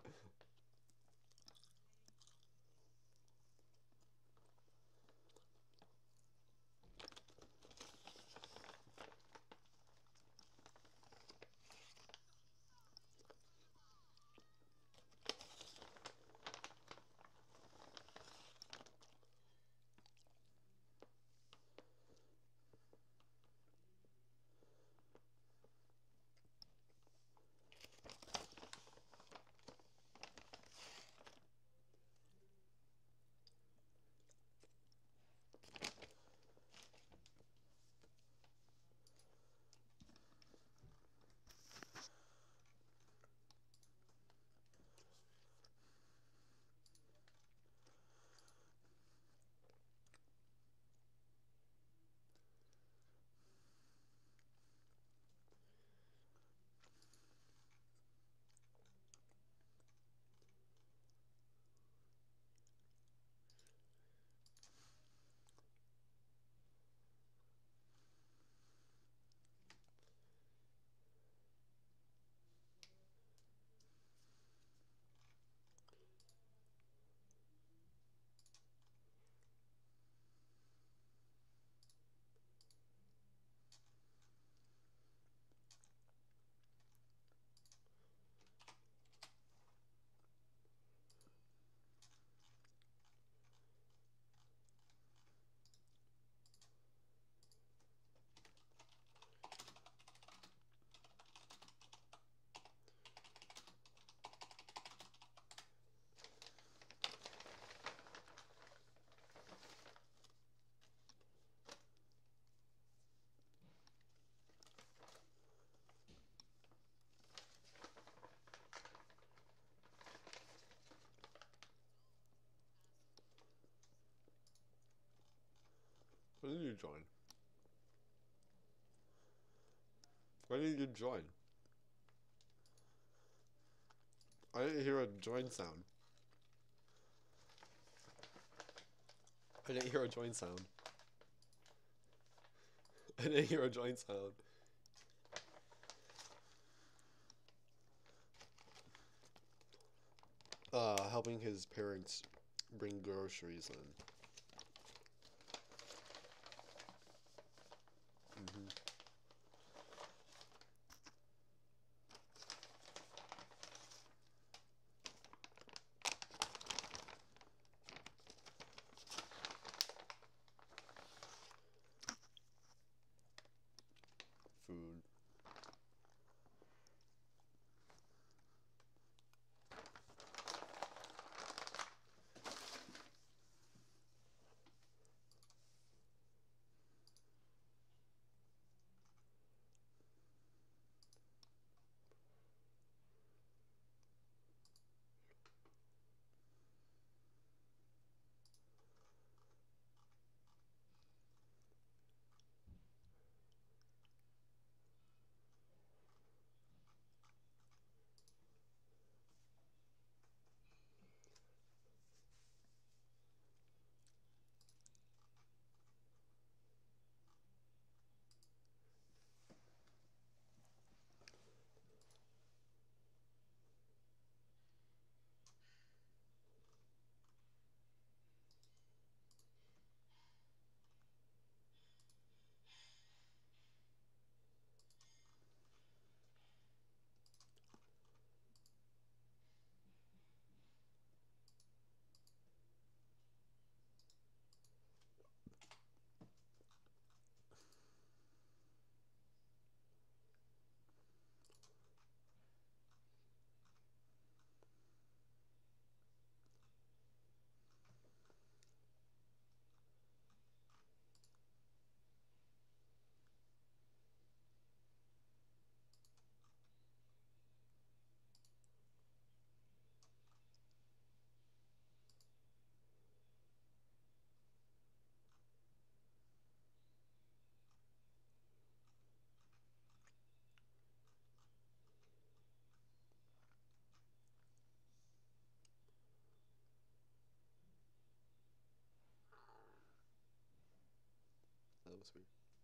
When did you join? When did you join? I didn't hear a join sound. I didn't hear a join sound. I didn't hear a join sound. Helping his parents bring groceries in. Mm-hmm. Food. Atmosphere.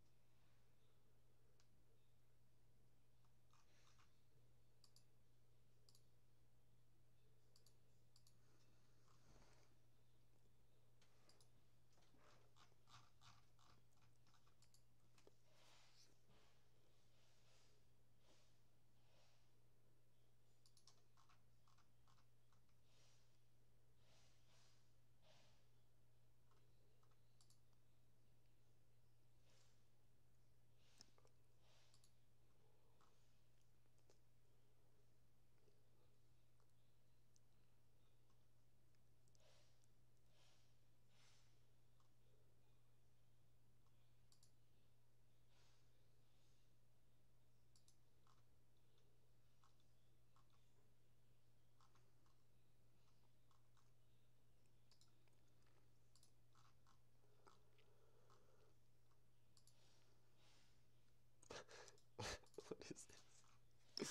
What is this?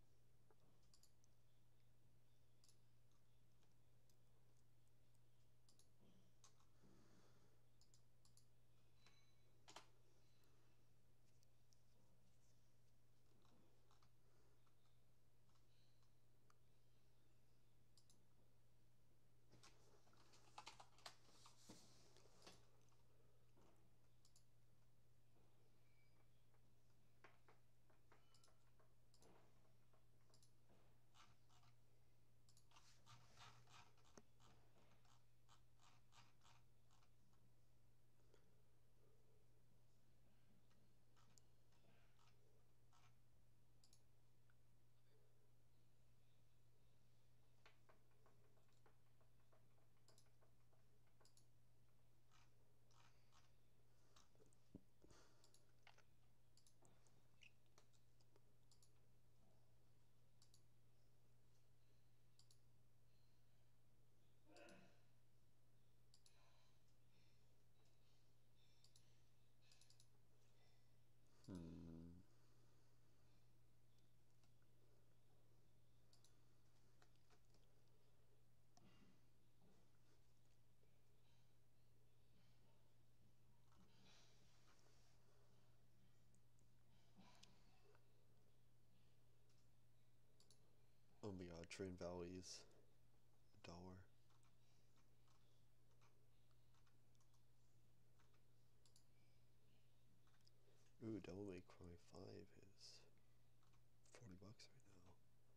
Hmm. Oh my god, Train Valley's $1. Ooh, Devil May Cry 5 is $40 right now.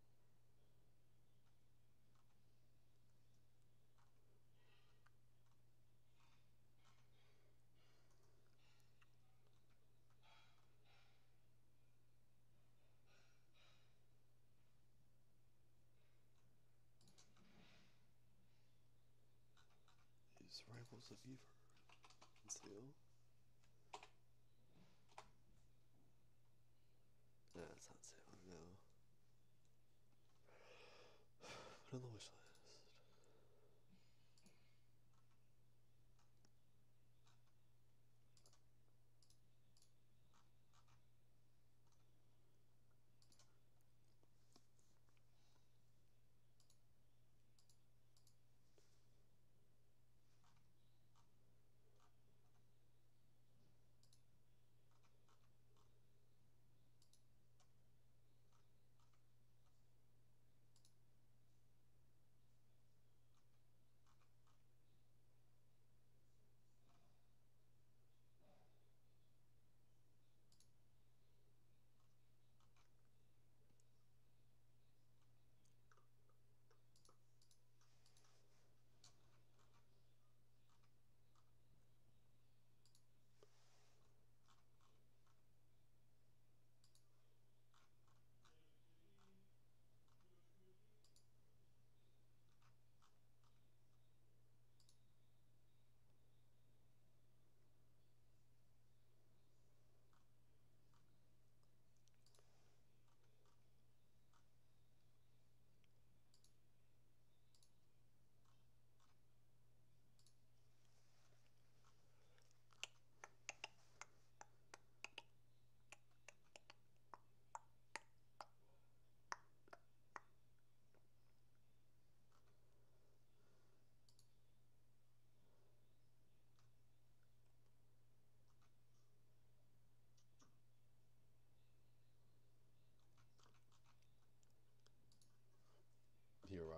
Is Rivals of Evil on sale? Nah, it's not sale, no. Put on the wish list.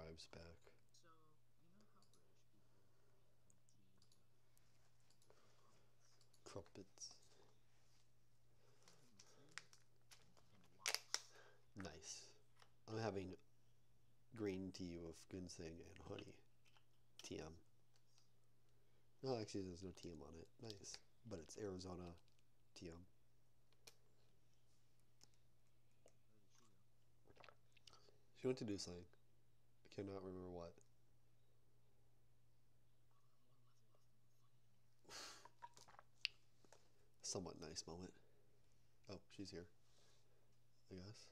vibes back. So, you know how British people drink tea with crumpets? Crumpets. I'm having tea and waffles. Nice. I'm having green tea with ginseng and honey. TM. No, actually, there's no TM on it. Nice. But it's Arizona TM. Where did she go? She went to do something. I cannot remember what. I'm one level off more funny. Somewhat nice moment. Oh, she's here. I guess.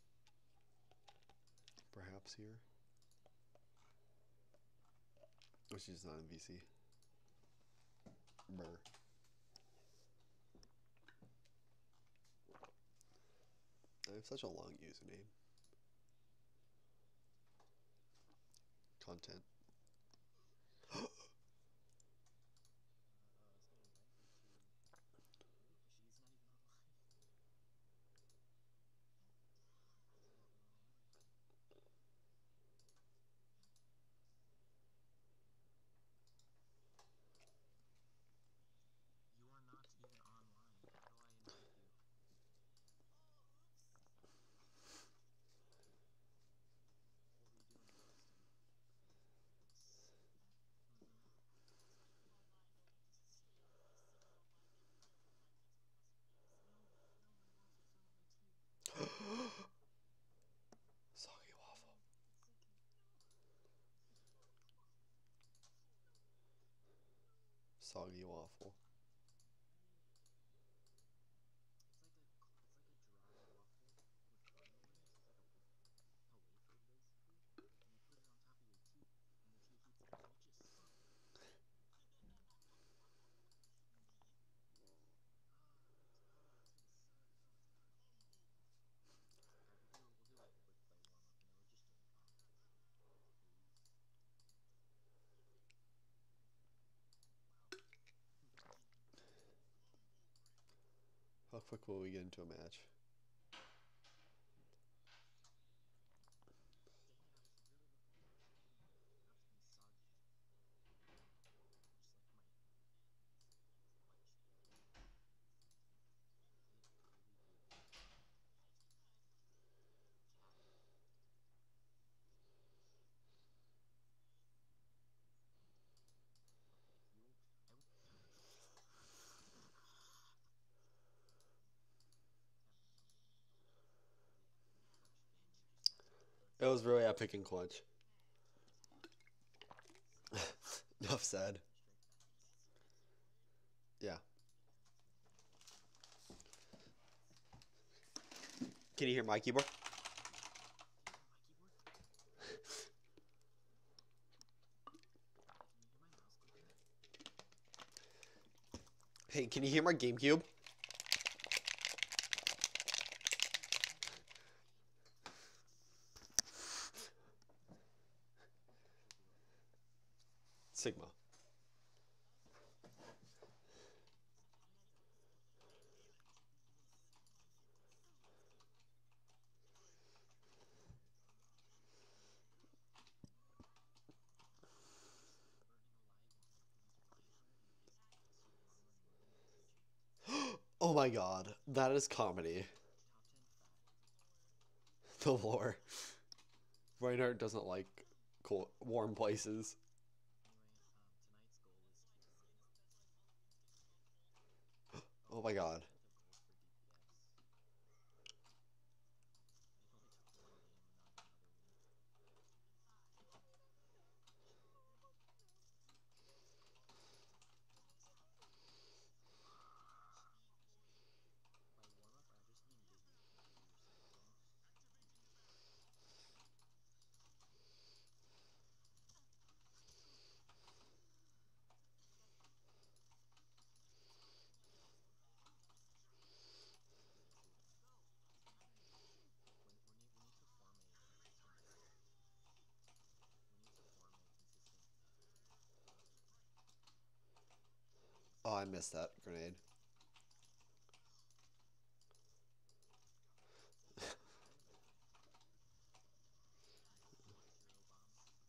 Perhaps here. Oh, she's not in VC. Brr. I have such a long username. Content. I was gonna invite you to. Wait, she's not even online. She's not even online. You are not even online. How do I invite you? What were you doing, ghosting? No, my waffle fell on my tea. Soggy waffle. It's okay. Soggy waffle. It's like a dry waffle with caramel in it. So it's like a wafer basically, and you put it on top of your tea, and the tea heats it up, and it just sucks. Oh, it's gonna suck. Oh, it's hot. Alright, we'll do a quick play warm up, and then we're just doing comp, please. Wow. How quick will we get into a match? Dang it, I was really looking forward to eating it. Now it's gonna be soggy. Just like my butt cheek. It really do. Cat. Okay, you. I. It was really epic and clutch. Enough said. Yeah. Can you hear my keyboard? My keyboard? Can you hear my mouse clicking? Hey, can you hear my GameCube? Sigma. Oh my god, that is comedy. Top 10 fact. The lore. Reinhardt doesn't like cold, warm places. Anyway, tonight's goal is to. Oh my god. The goal for DPS. It only took one game and not another win. By warm up, I just mean get you into your solo games. Me too. We need to form a consistent. We need to form a consistent Oh, I missed that grenade. Hero bomb.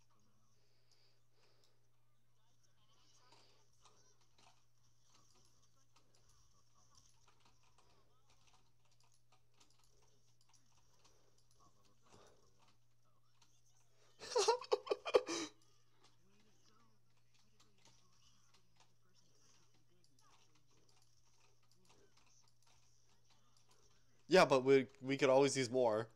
Yeah, but we could always use more.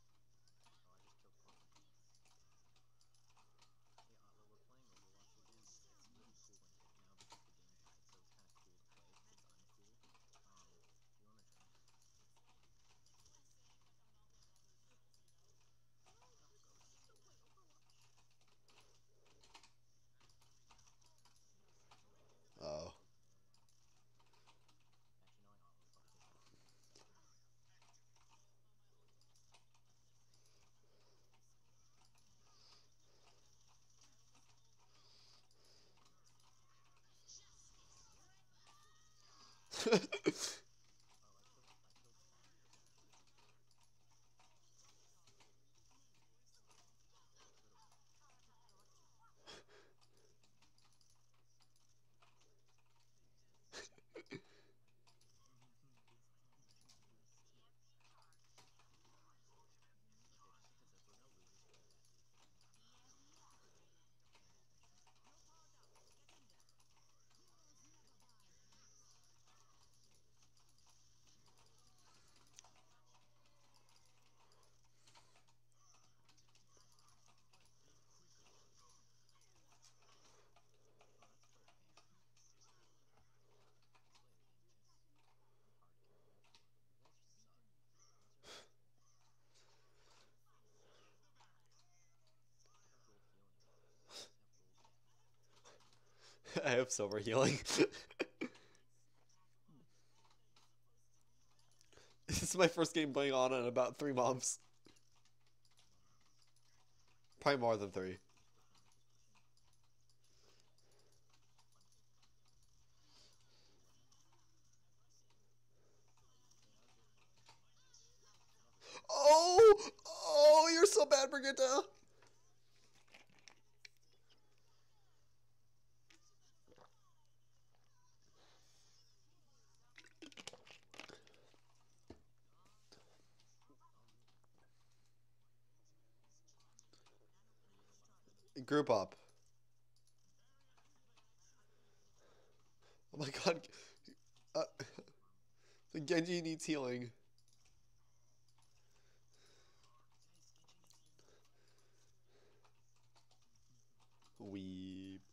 Oh. I have silver healing. This is my first game playing on in about 3 months. Probably more than 3. Oh! Oh, you're so bad, Brigitte! Group up. Oh my god. Uh, the Genji needs healing. Weep.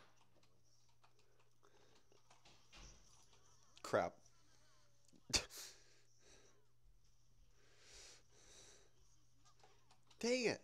Crap. Dang it.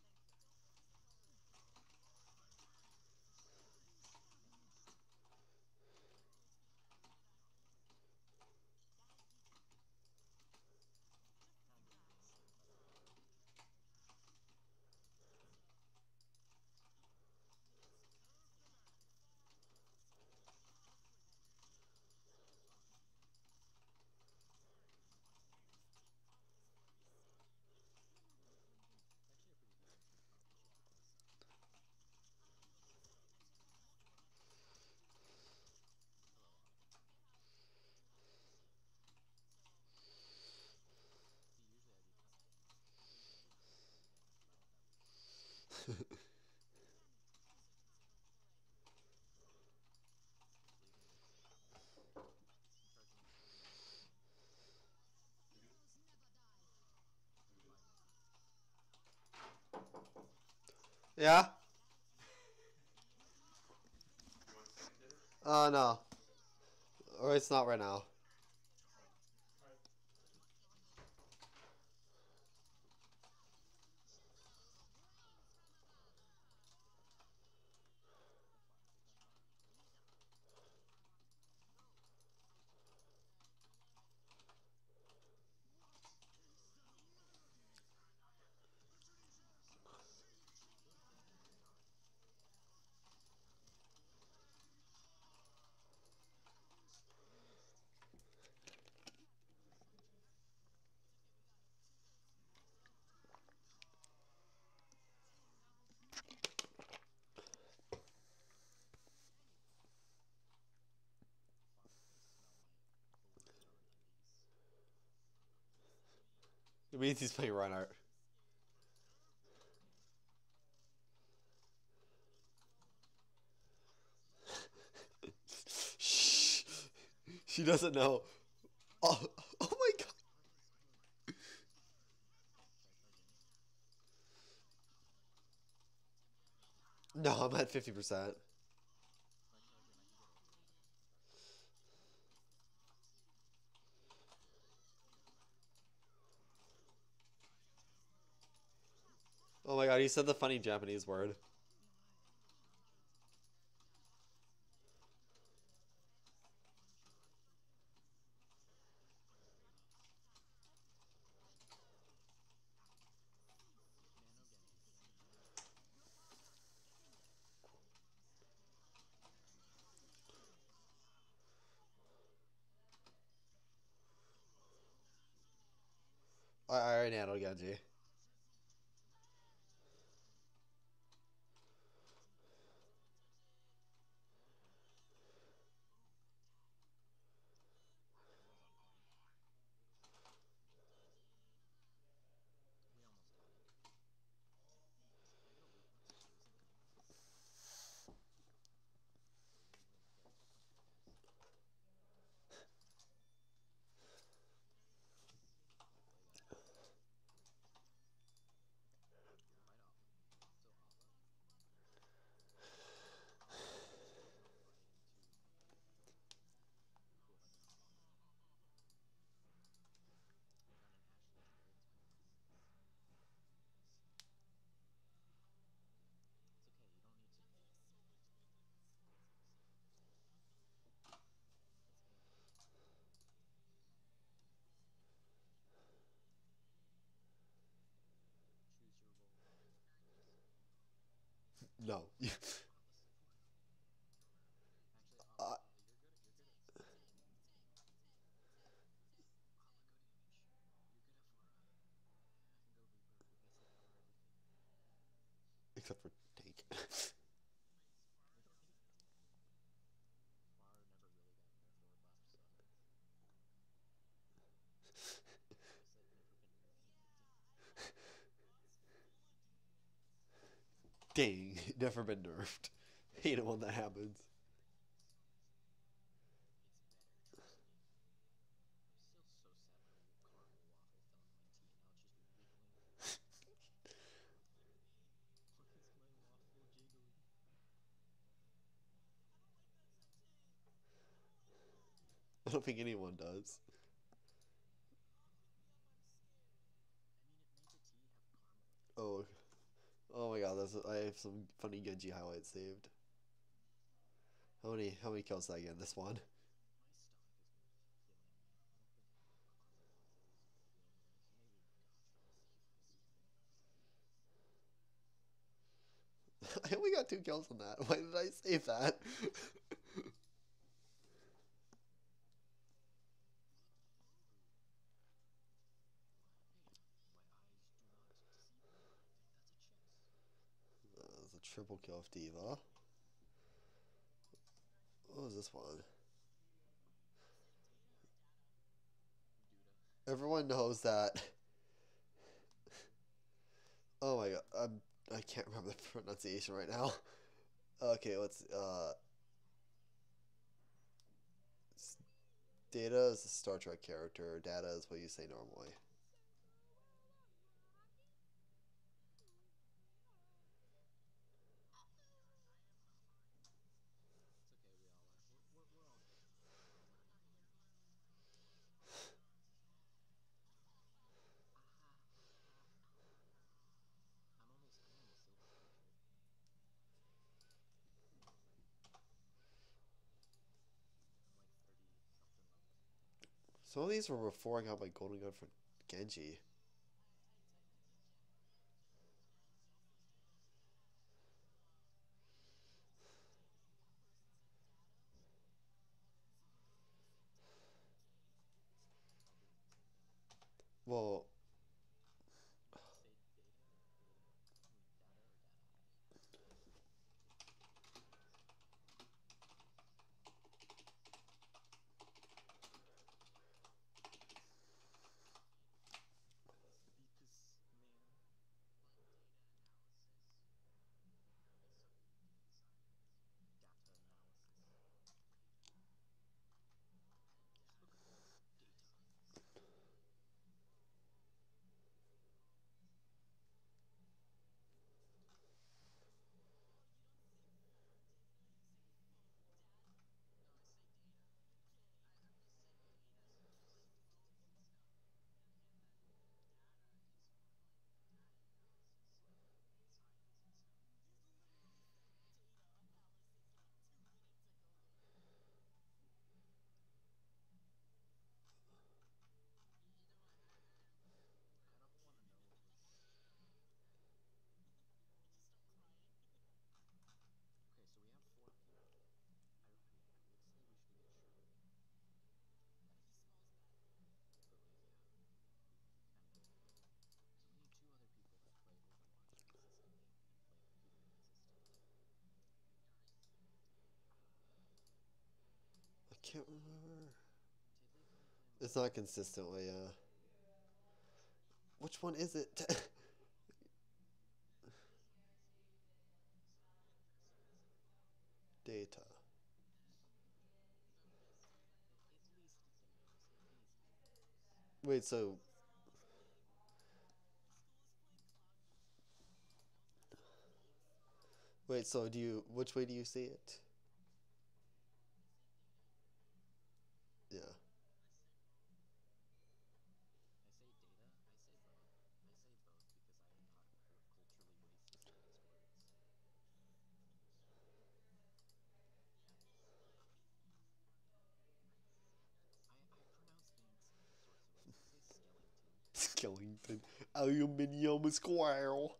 Yeah? No. Or it's not right now. It means he's playing Reinhardt. Shh. She doesn't know. Oh, oh my god. No, I'm at 50%. Oh my god, he said the funny Japanese word. I already handled Genji. We almost had it. Can I go weak once I'm losing? Win, get technical, guys. Play that. Fight off. Still Ava. Just go right into whoever they're on. We got an Ashe legendary in 10 minutes. It's okay, you don't need to. It's A. Choose your role. No. Ava support. Actually, uh, Ava, you're good. You're good at support. Ava, go damage. You're good at Pharah. I can go Reaper. We basically cover everything. except for Tank. Pharah never really got nerfed or buffed, so I said never been nerfed. Dang, never been nerfed. Hate it when that happens. It's better, trust me. I'm still so sad my caramel waffle fell into my tea. Now it's just wiggling. Why is my waffle jiggling? I don't think anyone does. I mean, it made the tea have caramel in it. Oh, oh my god, I have some funny Genji highlights saved. How many kills did I get in this one? My stomach is killing me. I don't think caramel waffle is wiggling this. Maybe gotcha. Let's see if I save it. I only got 2 kills on that. Why did I save that? Hey, my eyes do not deceive me. I think that's a chess. That was a triple kill of Diva. What was this one? Duda. Everyone knows that. Oh my god, I can't remember the pronunciation right now. Okay, let's Data is a Star Trek character. Data is what you say normally. It's okay, we all are. We're all good. I'm almost silver tier, right? I'm like 30 something levels. Some of these were before I got my golden gun for Genji. I'll do the same thing. Well, Did you say data or data? I mean data or data? Beat this man. Data analysis. Just look at all the data. can't remember. Tiddly It's not consistently, Which one is it? Data. at least games. Wait, so do you, which way do you see it? Yeah. I say data. I say both. I say both because I am not culturally racist against words. I pronounce things all sorts of ways. I say skeleton. Skellington. Aluminium squirrel.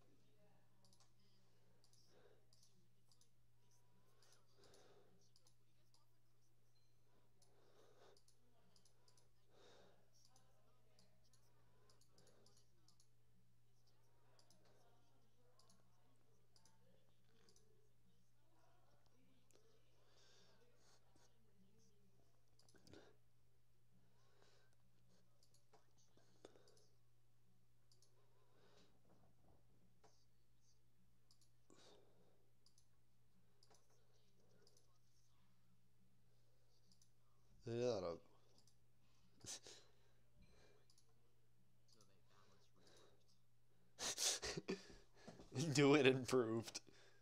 Yeah, So they balance reworked. do it improved.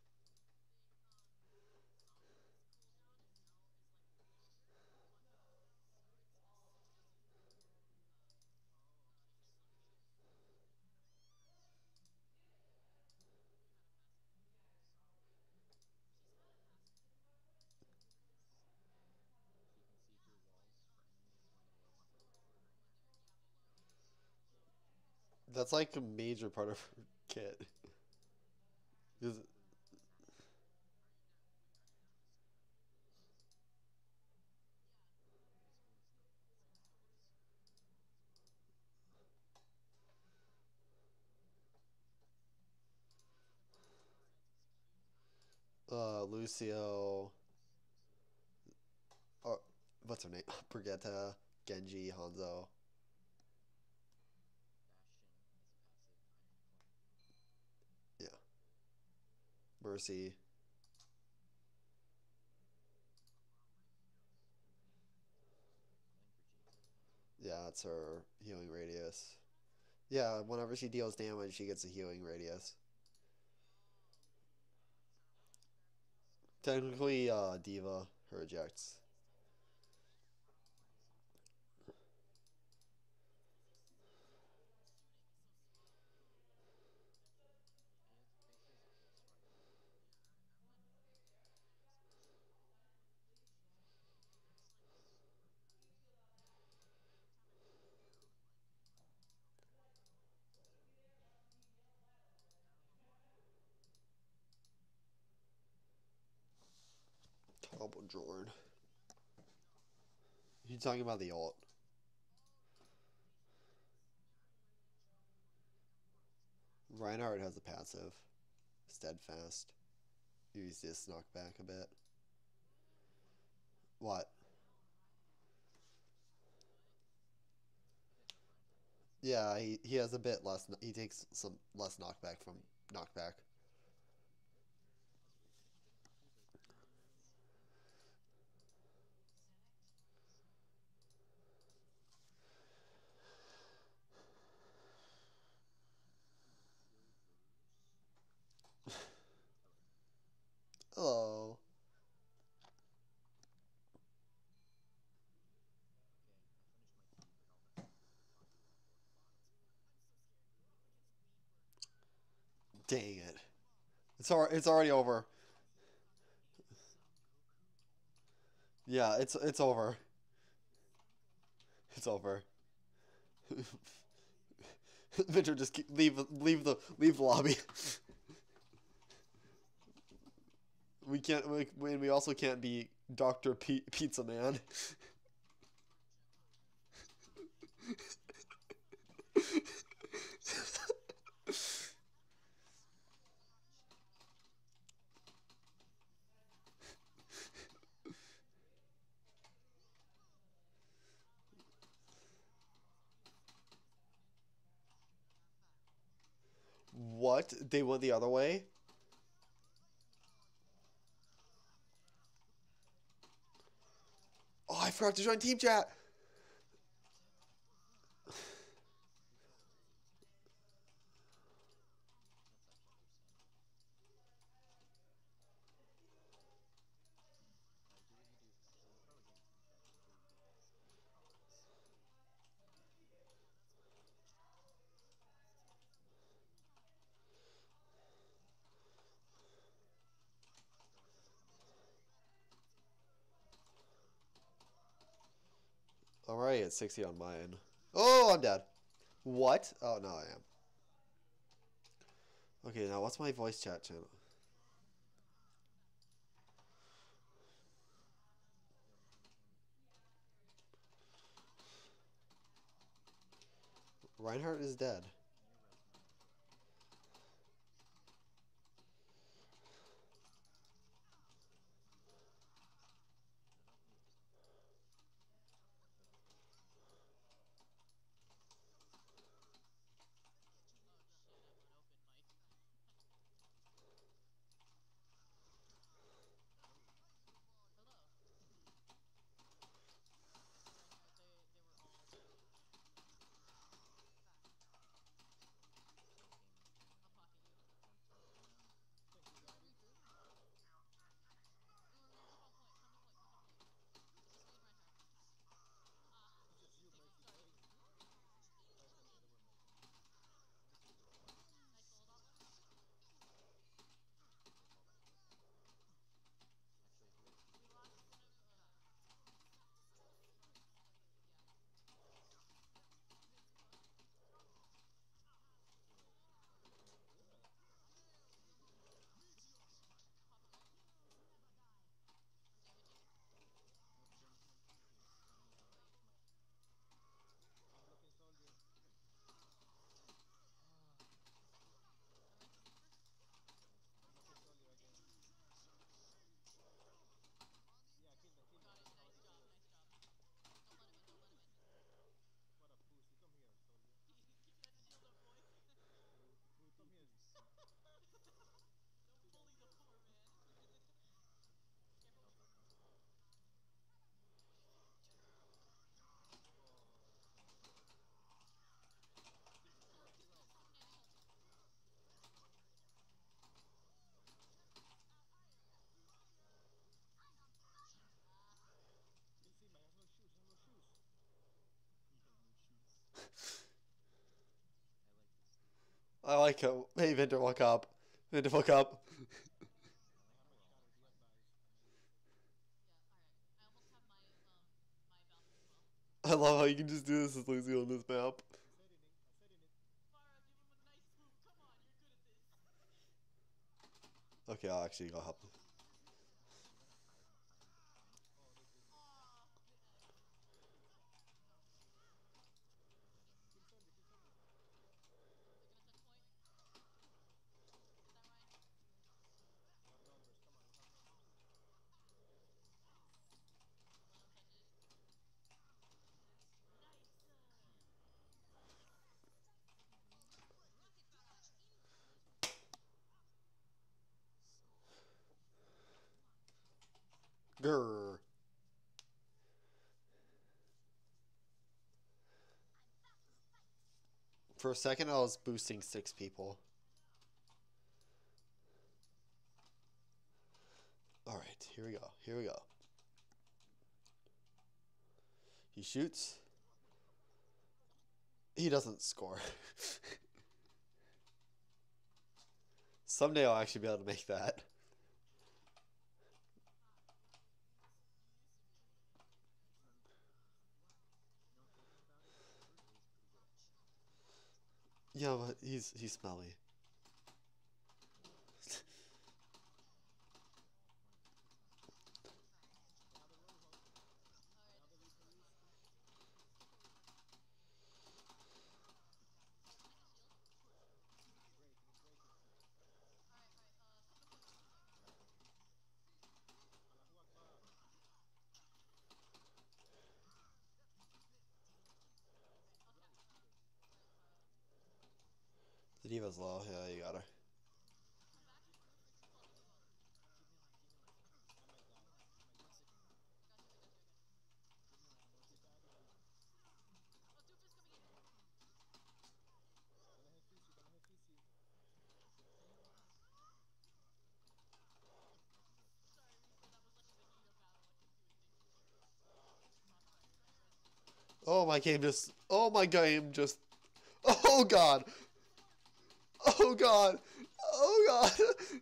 You can see through walls for enemies when they're low on health. That's like a major part of her kit. Is Lucio, or what's her name? Brigitte, Genji, Hanzo. Bastion is a passive iron clone. Yeah. Mercy. I think Vegeta Yeah, it's her healing radius. Yeah, whenever she deals damage, she gets a healing radius. Technically, Diva, her ejects. Basically Zarya's Spartan. Jorn. You talking about the ult? Reinhardt has a passive. Steadfast. Use this knockback a bit. What? Yeah, he has a bit less. He takes some less knockback from knockback. Hello. Okay, I finished my tea, but I'll message you before the bottle. Dang it. It's already over. Yeah, it's over. It's over. Victor, just leave the lobby. We can't. We also can't be Doctor Pizza Man. What? They went the other way? Oh, I forgot to join team chat. I'm already at 60 on mine. Oh, I'm dead. What? Oh, no, I am. Okay, now what's my voice chat channel? Reinhardt is dead. I like it. Hey, Vinter, look up. Vinter, look up. I love how you can just do this as Lucy on this map. Okay, I'll actually go help. Grr. For a second, I was boosting 6 people. Alright, here we go. Here we go. He shoots. He doesn't score. Someday I'll actually be able to make that. Yeah, but he's smelly. Did Diva's low. Yeah, you got her. Oh, my game just. Oh, my game just. Oh, God. Oh, God. Oh, God.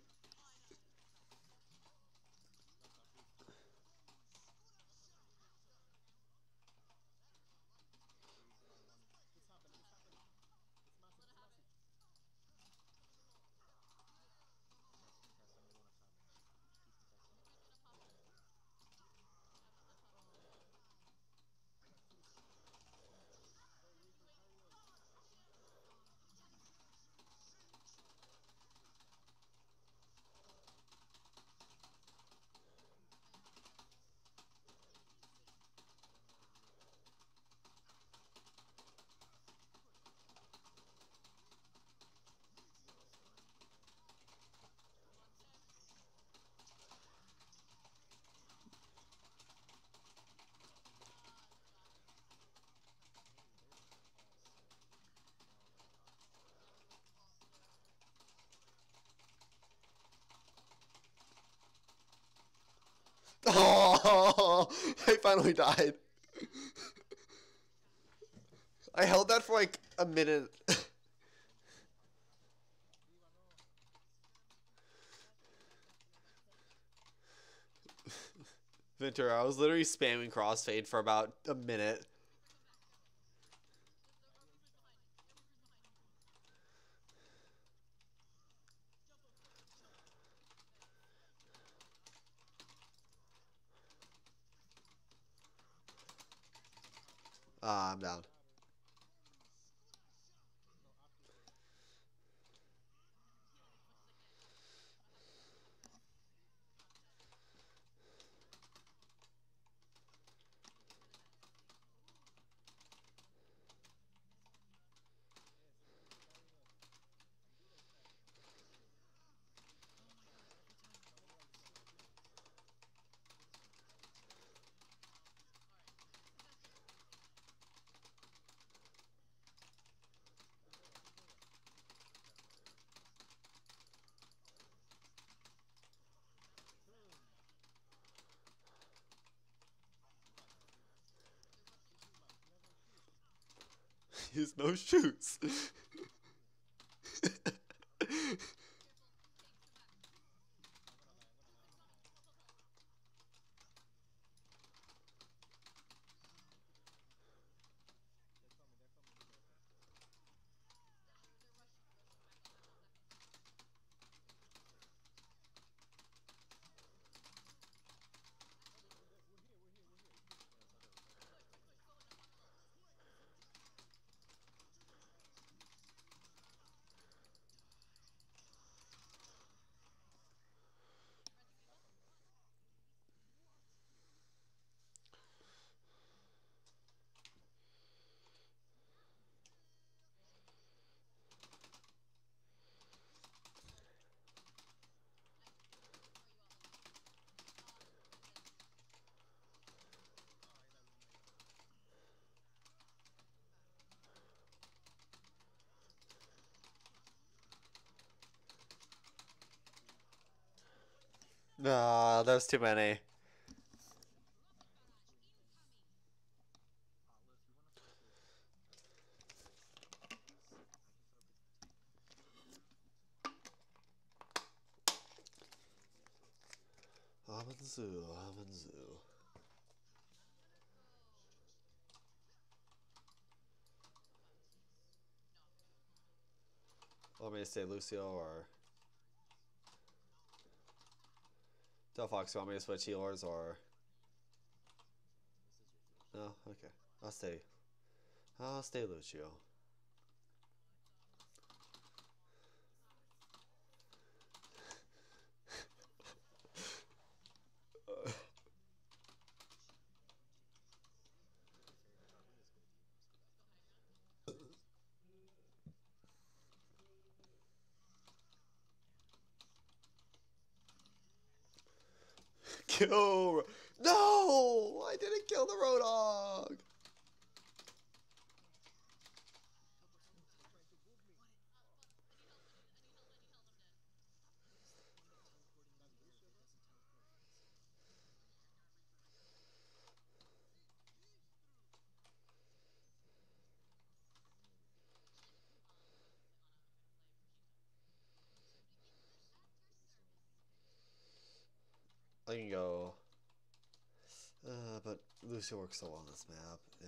Oh, I finally died. I held that for like a minute. Ventura, I was literally spamming crossfade for about a minute. Ah, I'm down. He has no shoes. No, there's too many. Amanzu, Amanzu. Want me to say Lucio or Delphox? You want me to switch healers or no? Okay, I'll stay. I'll stay Lucio. Kill. No! I didn't kill the Roadhog! I can go. But Lucio works so well on this map. Yeah.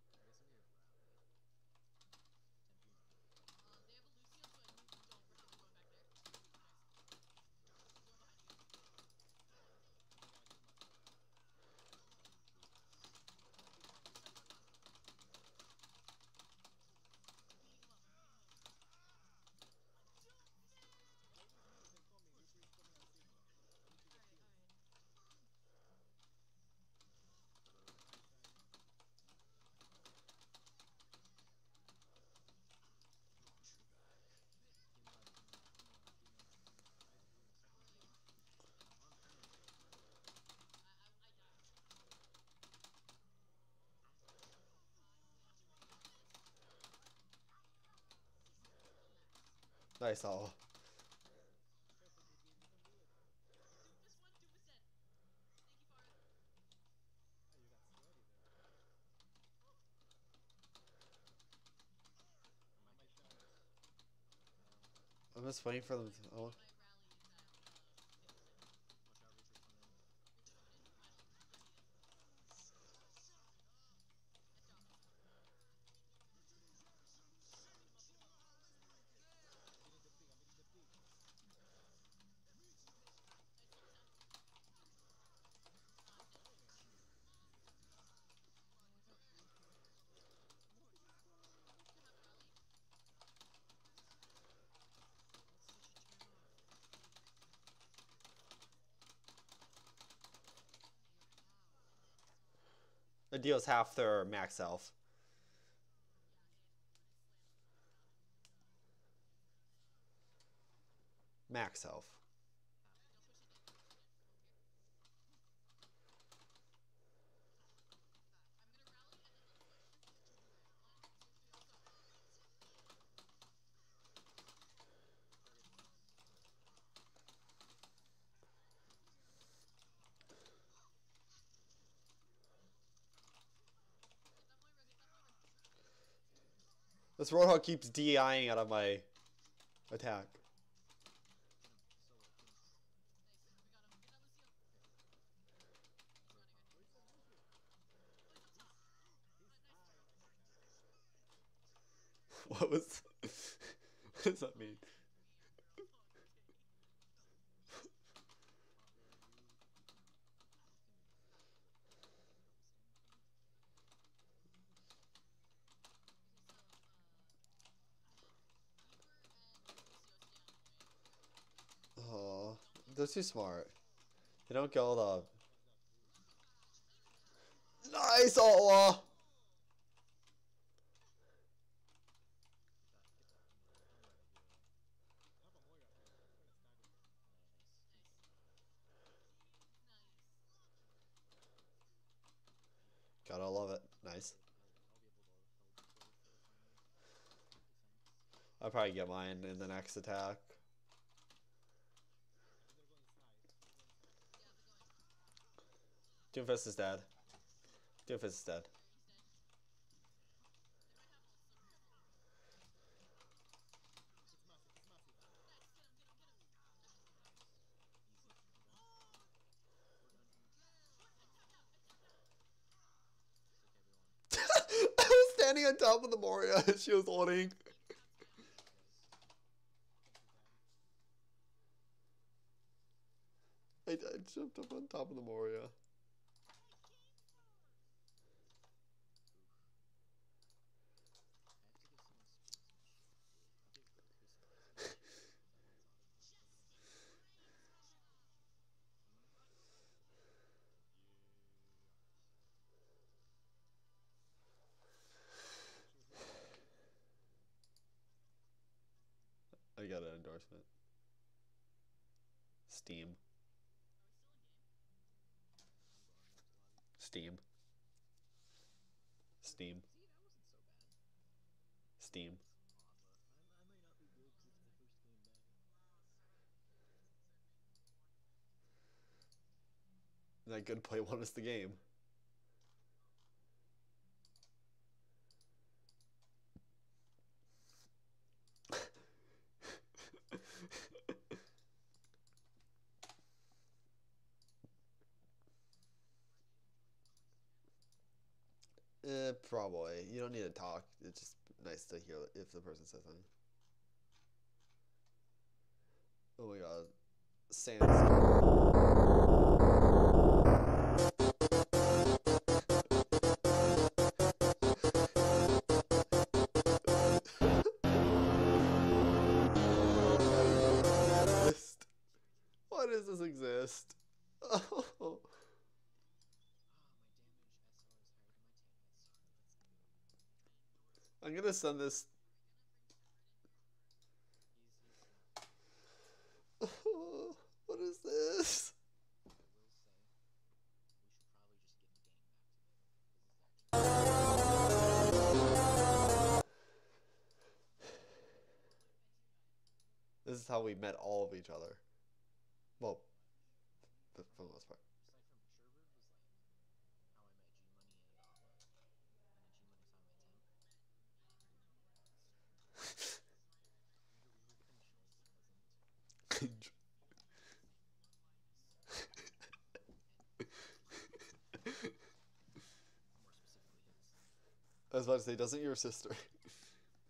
Nice all. I'm just waiting for them to. Oh. It deals half their max health. Max health. This Roadhog keeps DIing out of my attack. What was... what does that mean? Oh, they're too smart. They don't go the... Nice! Oh! Gotta love it. Nice. I'll probably get mine in the next attack. Doomfist is dead. Doomfist is dead. I was standing on top of the Moria as she was holding. I jumped up on top of the Moria. I got an endorsement. Steam. Steam. Steam. See, that wasn't so bad. Steam. I might not be good because it's my first game back. That good play won us the game. Probably. You don't need to talk. It's just nice to hear if the person says something. Oh my god. Why does this exist? Oh. My damage SR is higher than my tank SR. Let's go. I'm gonna send this. What is this? I will say, we should probably just get the game back together. This is how we met all of each other. Well, for the most part. Aside from Sherbert was like how I met G-Money and Gauntlet. And then G-Money's how I met Tim. We were Pinchell's cousins. More specifically his. I was about to say, doesn't your sister? It's gonna take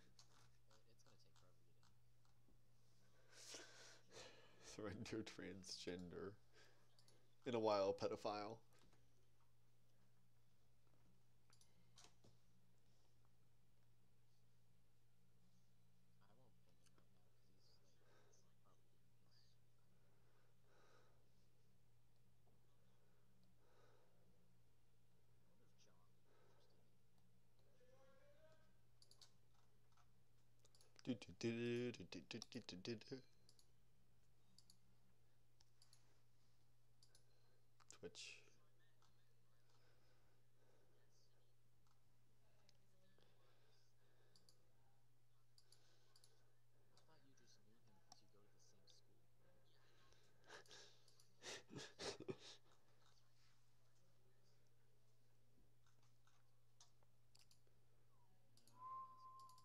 forever to get in. Surrender transgender. In a while, pedophile. I won't ping him right now because he's like probably doing his. I wonder if John would be interested Twitch. I thought you just knew him because you go to the same school. No, I won't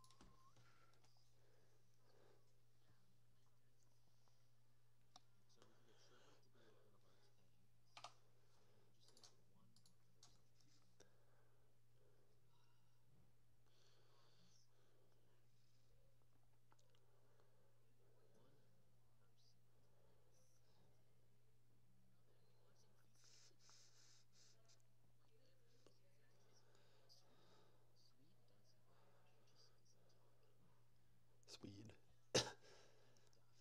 ask him. So we can get Sherbert to be like one of our tanks. And we just need one more person. One person. Swede does have range, he just isn't talking. Swede. And he died.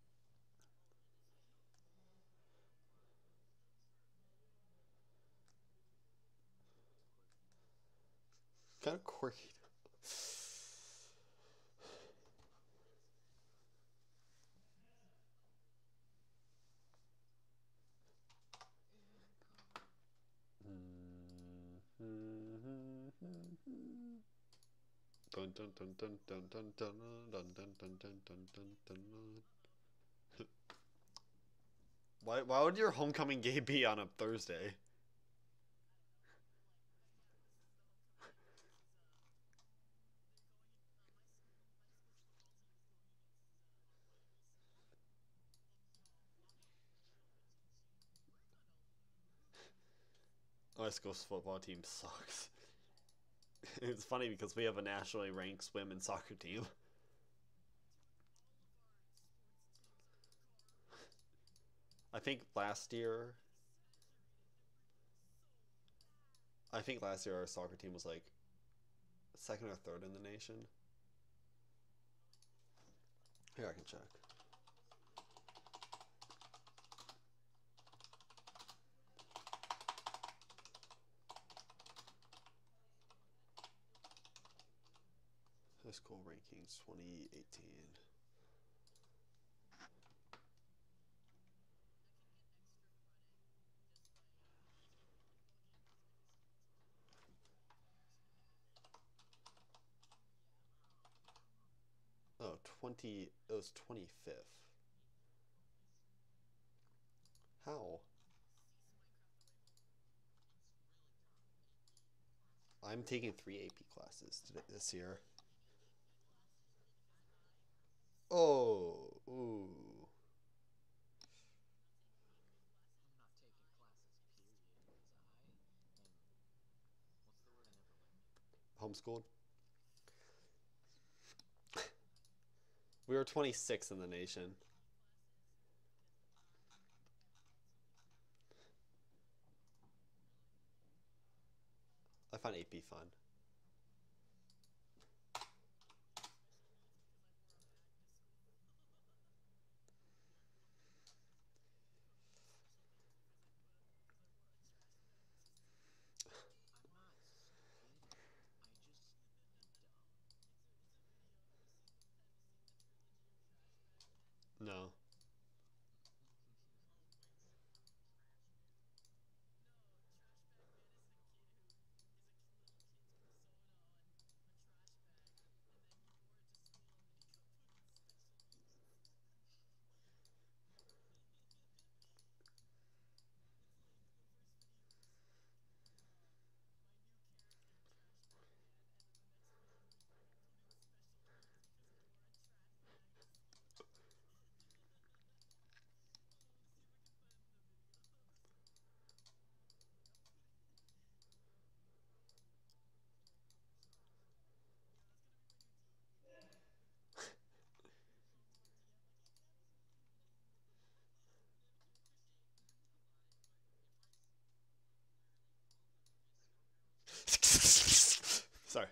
Kind of quirky. Dun dun dun dun dun dun dun dun dun dun dun dun dun dun. Why would your homecoming game be on a Thursday? My school's football team sucks. It's funny because we have a nationally ranked swim and soccer team. I think last year our soccer team was like second or third in the nation. Here, I can check. High school rankings 2018. It was 25th. How? I'm taking 3 AP classes this year. Oh, ooh. I'm not taking classes, period, because I am. What's the word? I never learned. Homeschooled. We were 26th in the nation. I find AP fun. I'm not stupid. I just am dumb. No. Sorry.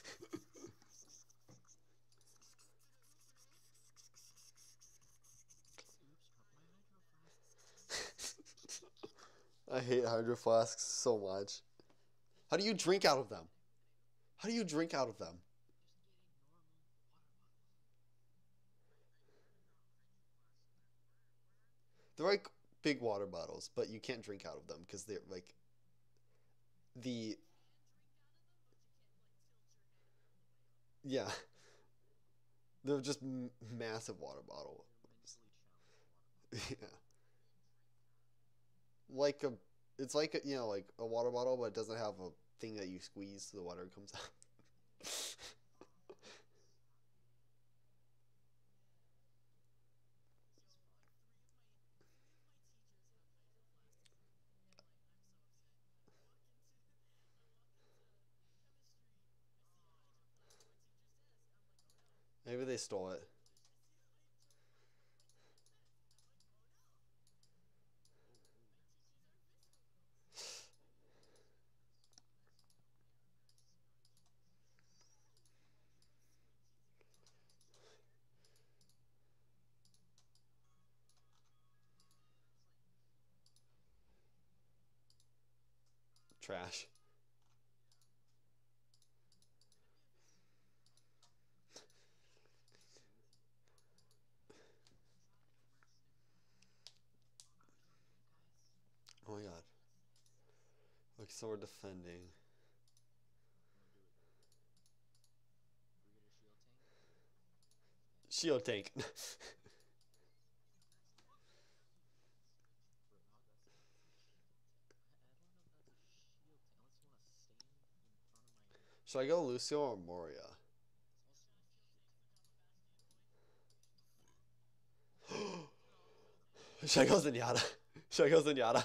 Oops, drop my hydro flasks. I hate hydro flasks so much. How do you drink out of them? How do you drink out of them? Just get a normal water bottle. They're like big water bottles, but you can't drink out of them because they're like the yeah. They're just massive water bottle. They're mentally challenged water bottles. Yeah. Like a, it's like a, like a water bottle, but it doesn't have a thing that you squeeze so the water comes out. Maybe they stole it. Trash. Oh my god. Okay, so we're defending. We get a shield tank? Shield tank. Bro, that's I don't know if that's a shield tank. Unless you want to stand in front of my head. Should I go Lucio or Moria? It's also not a shield tank. Should I go Zenyatta? Should I go Zenyatta?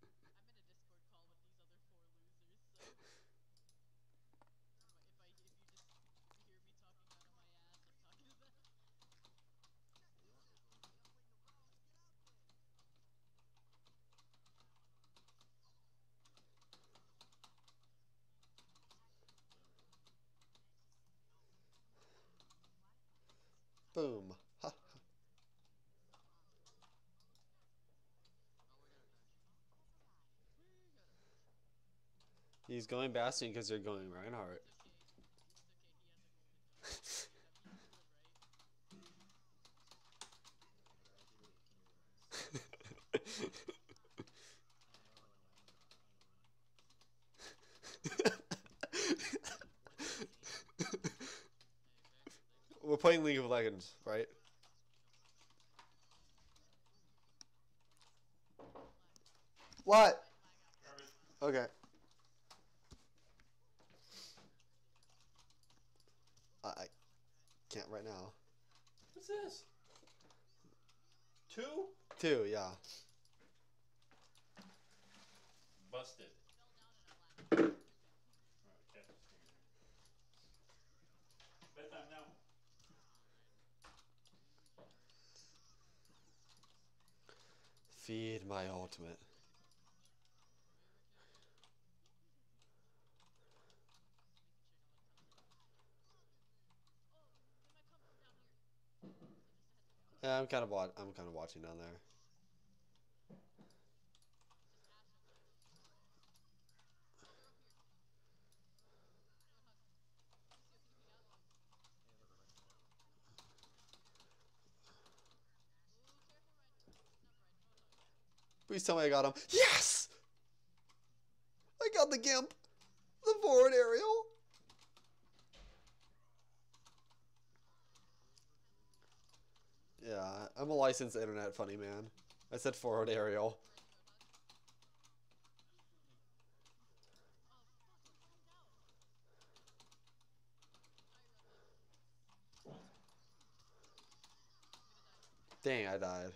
Boom. Ha. He's going Bastion because you're going Reinhardt. playing League of Legends, right? What? Okay. I can't right now. What's this? 2? 2, yeah. Busted. Bedtime now. Feed my ultimate. Yeah, I'm kind of watching down there. Please tell me I got him. Yes! I got the Gimp. The forward aerial. Yeah, I'm a licensed internet funny man. I said forward aerial. Dang, I died.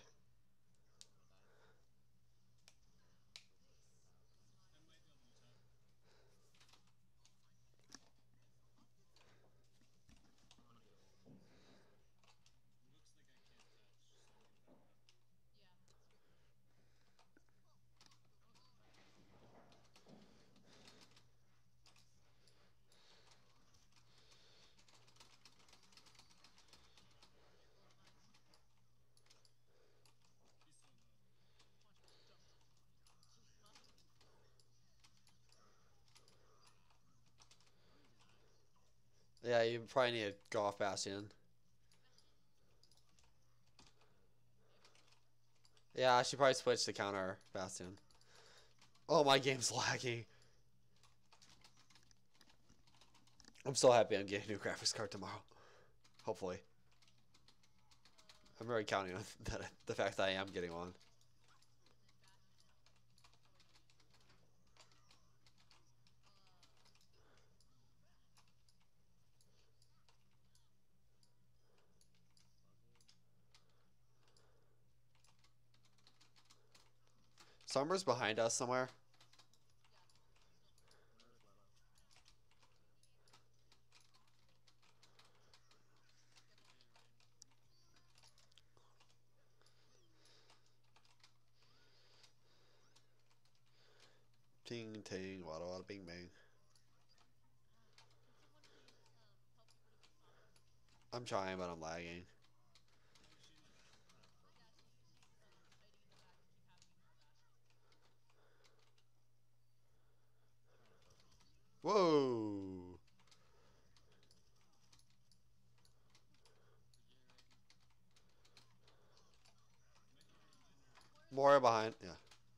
Yeah, you probably need to go off Bastion. Yeah, I should probably switch to counter Bastion. Oh, my game's lagging. I'm so happy I'm getting a new graphics card tomorrow. Hopefully. I'm really counting on the fact that I am getting one. Summer's behind us somewhere. Ting ting, wada wada bing bang. I'm trying, but I'm lagging. Whoa! More behind, yeah.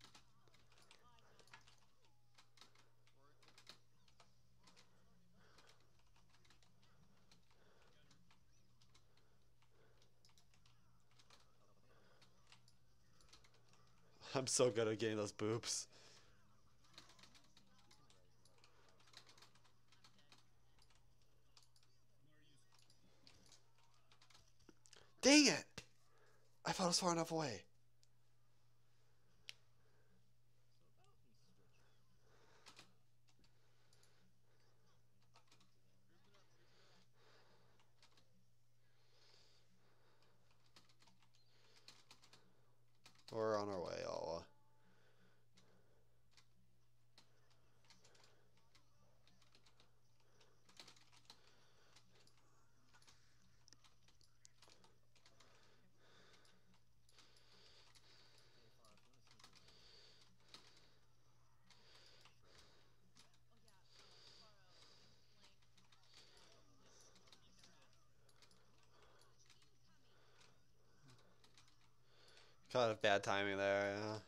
I'm so good at getting those boops. Dang it! I thought I was far enough away. We're on our way, Alwa. Kind of bad timing there, yeah.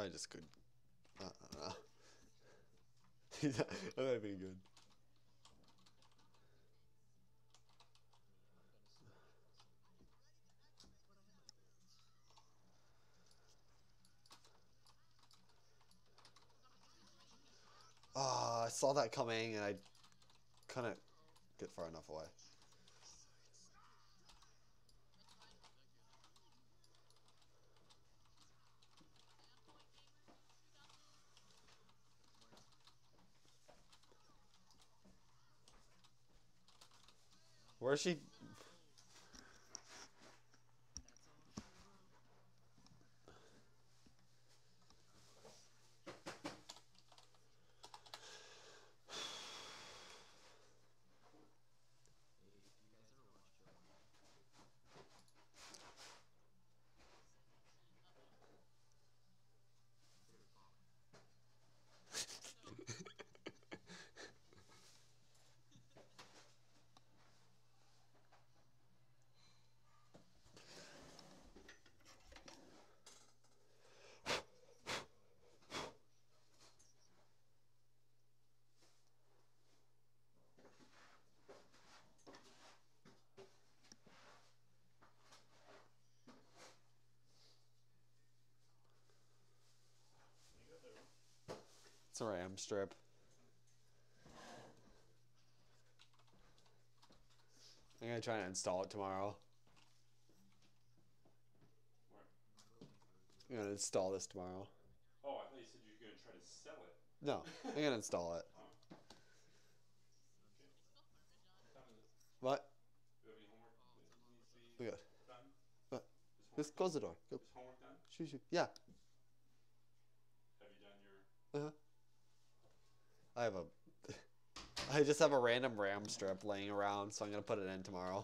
Probably just good. I don't know. That might be good. Ah, I saw that coming and I couldn't get far enough away. Where's she? Hey, if you guys ever watch Joe Budden, consider calling. It's a RAM strip. I'm gonna try and install it tomorrow. I'm gonna install this tomorrow. Oh, I thought you said you were going to try to sell it. No, I'm gonna install it. Oh. Okay. What time is it? What? Do you have any homework that needs to be We good. done? What? Is homework Just close the done? door. Go. Is homework done? Shoo, shoo. Yeah. Have you done your... I have a. I just have a random RAM strip laying around, so I'm gonna put it in tomorrow.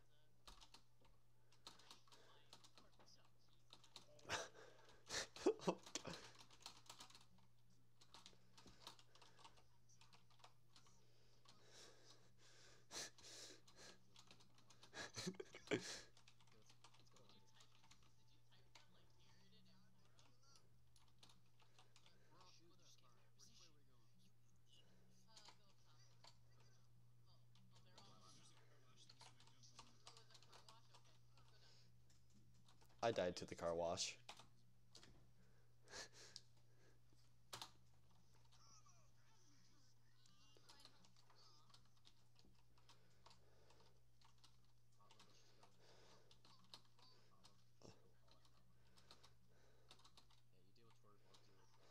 I died to the car wash. Yeah, you deal with Twerp, I'll deal with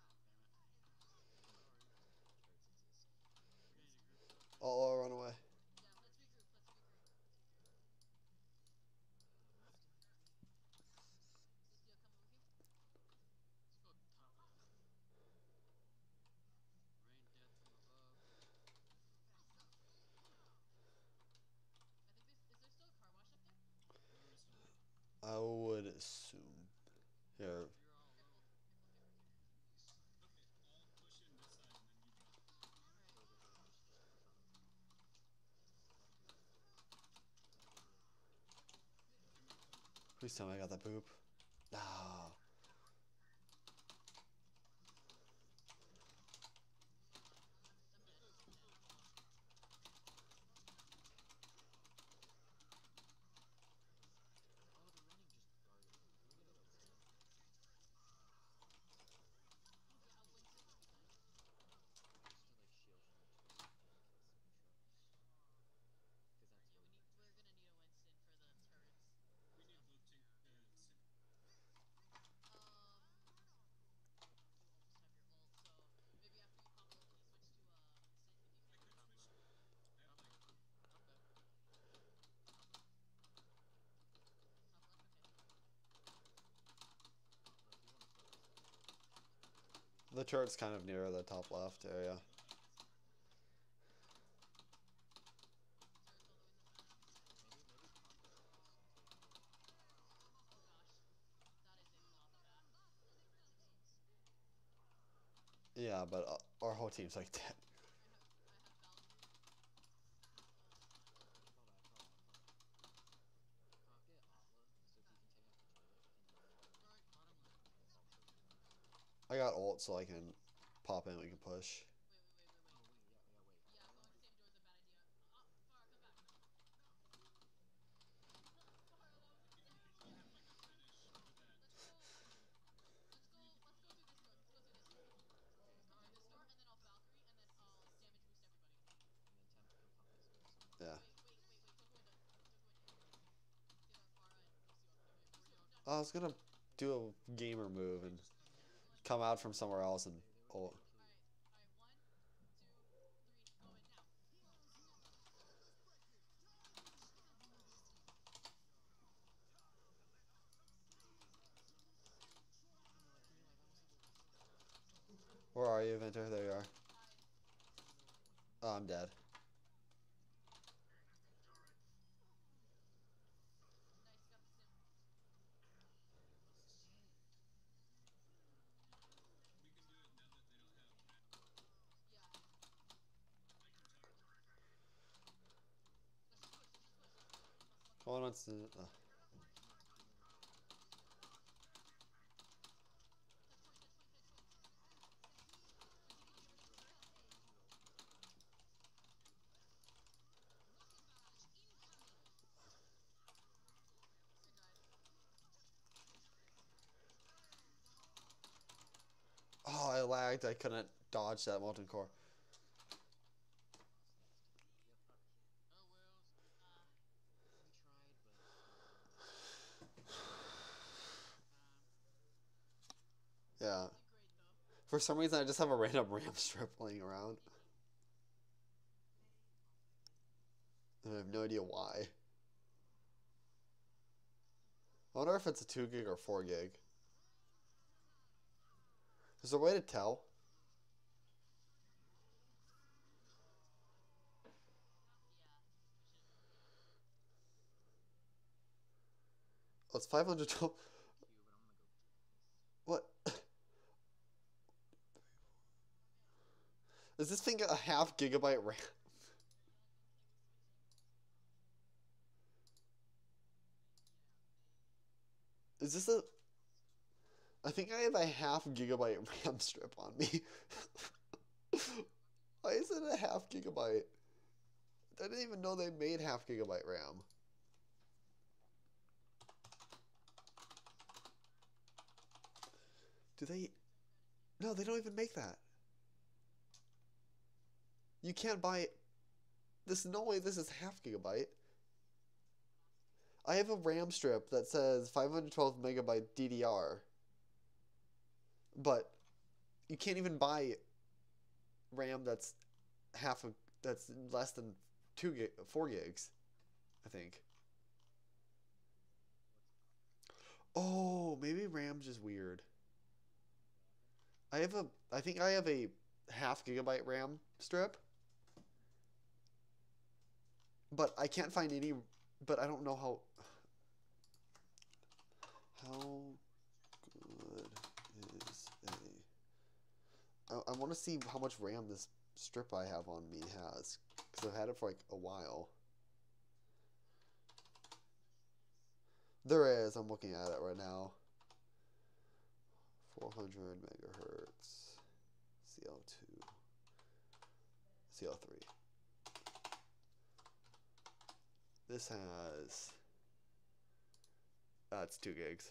Turrets exist. Oh, run away. Rain death from above. I would assume. Here. You're all alone. Okay, I'll push in this side and then you drop. Please tell me I got that poop. Ah. Oh, the running just guarded him. Can we get a Winston? Just to like shield from the turret in case of trucks. Because that's really bad. We need both tank I could switch. I have like Top left. Or if you want to start this up, maybe. The turret's kind of near the top left area. Maybe top left is Yeah, but our whole team's like dead. Get Atla so he can take out the turret and then follow. Alright, bottom left. And follow turret. I got ult so I can pop in. We can push. Wait. Oh, wait, Yeah, going to same door is a bad idea. Farah, come back. Farah, that was If insane. you have like a fetish for that. Let's go through this door. Let's go through this door. Go through this door, and then I'll Valkyrie, and then I'll damage boost everybody. and then Tem can come pop this door. So Yeah. Wait. Took window. See that Farah and Lucio up there. Wait, where are y'all? I was gonna do a gamer move and Just come here. come out from somewhere else and they were ult. trying to kill you. Alright, 1, 2, 3, go in now. Where are you, Venter? There you are. Oh, I'm dead. Nice, got the sim. We can do it now that they don't have Yeah. Let's just push. Hold on. Oh, I lagged. I couldn't dodge that molten core. Oh well. We tried, but Yeah. Did great though. For some reason, I just have a random ram strip laying around. And I have no idea why. I wonder if it's a 2 gig or 4 gig. Is there a way to tell? Oh, it's 512. Q. But I'm gonna go. What? Is this thing a half gigabyte RAM? Is this a... I think I have a half gigabyte RAM strip on me. Why is it a half gigabyte? I didn't even know they made half gigabyte RAM. Do they... No, they don't even make that. You can't buy it. There's no way this is half gigabyte. I have a RAM strip that says 512 megabyte DDR. But you can't even buy RAM that's that's less than 4 gigs, I think. Oh, maybe RAM's just weird. I think I have a half gigabyte RAM strip. But I can't find any, but I don't know how good is I want to see how much RAM this strip I have on me has, because I've had it for like a while. There is, I'm looking at it right now. 400 megahertz, CL2, CL3. This has, it's 2 gigs.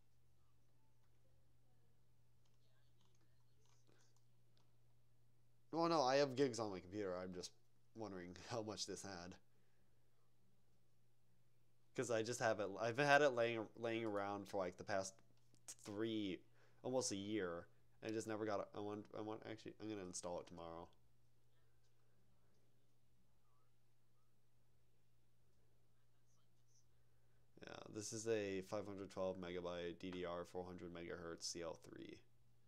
Well, no, I have gigs on my computer. I'm just wondering how much this had. Because I just have it. I've had it laying around for like the past almost a year, and I just never got it. Actually, I'm gonna install it tomorrow. Yeah, this is a 512 megabyte DDR 400 megahertz CL3.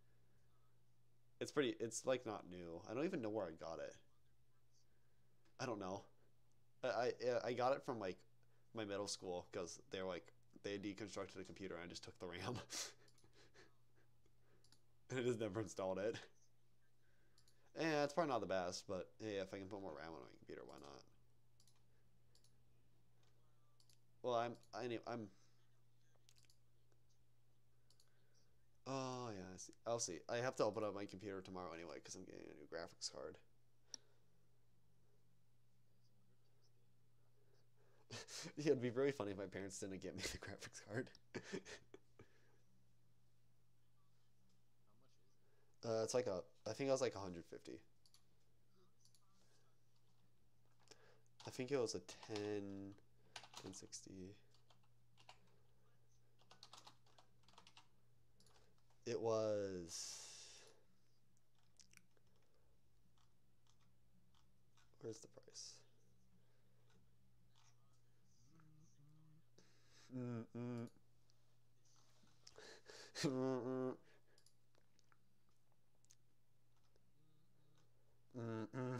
It's like not new. I don't even know where I got it. I don't know. I got it from like my middle school because they deconstructed a computer and I just took the RAM. And I just never installed it. Yeah, it's probably not the best, but hey, if I can put more RAM on my computer, why not? Well, I'm. Oh yeah, see. I'll see. I have to open up my computer tomorrow anyway because I'm getting a new graphics card. Yeah, it'd be very funny if my parents didn't get me the graphics card. How much is it? It's like I think it was like 150. I think it was a 1060. It was. Where's the price? Mm-mm. Mm-mm. Mm-mm.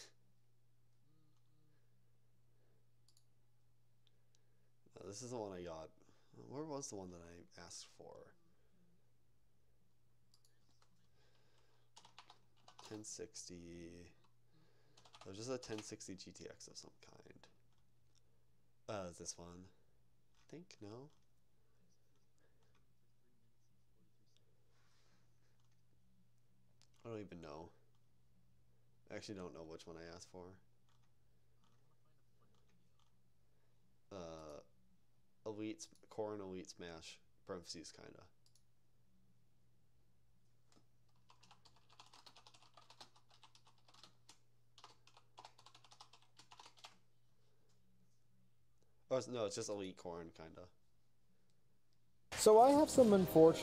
This is the one I got. Where was the one that I asked for? 1060. It was just a 1060 GTX of some kind. Is this one? I think, no? I don't even know. I actually don't know which one I asked for. Elite, Core and Elite Smash, parentheses, kinda. Oh, no, it's just Elite Corn, kinda. So I have some unfortunate.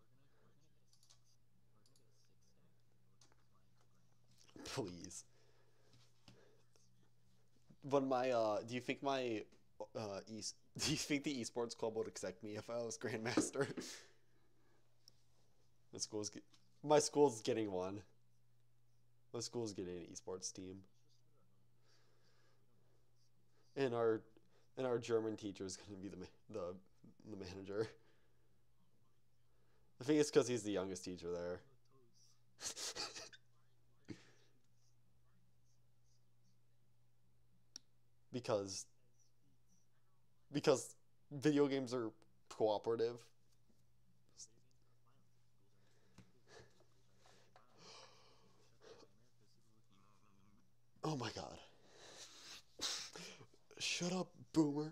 Please. But do you think my, do you think the esports club would accept me if I was Grandmaster? My school's getting one. My school's getting an esports team. And our German teacher is gonna be the manager. I think it's because he's the youngest teacher there. because video games are cooperative. Oh my god. Shut up, boomer.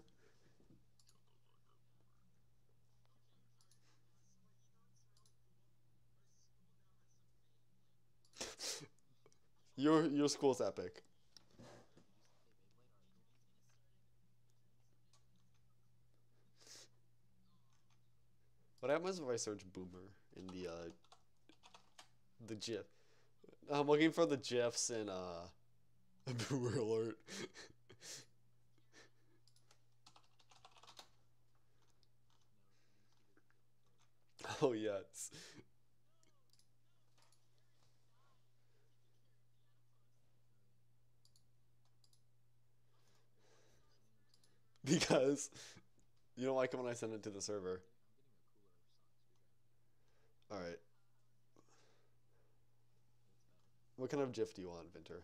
Your school's epic. What happens if I search boomer in the GIF? I'm looking for the GIFs in boomer alert. Oh yes. Because you don't like it when I send it to the server. Alright. What kind of GIF do you want, Vinter?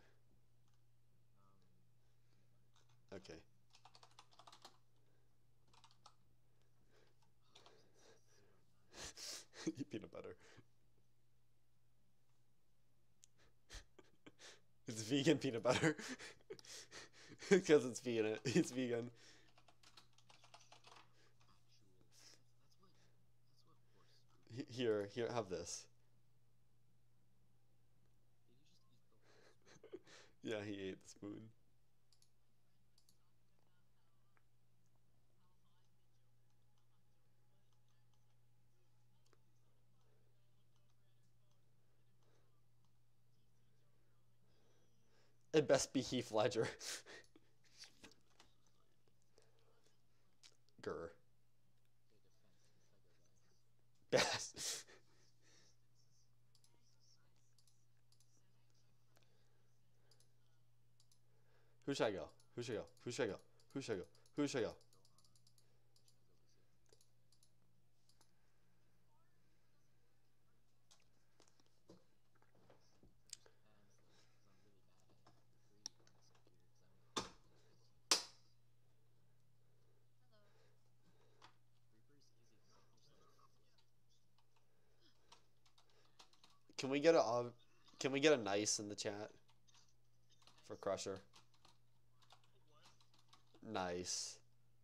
Okay. Peanut butter. It's vegan peanut butter. Because it's vegan. It's vegan. Here, have this. Yeah, he ate the spoon. It best be Heath Ledger. Grr. Best. Who should I go? Who should I go? Who should I go? Who should I go? Who should I go? Can we get a nice in the chat for Crusher? Nice.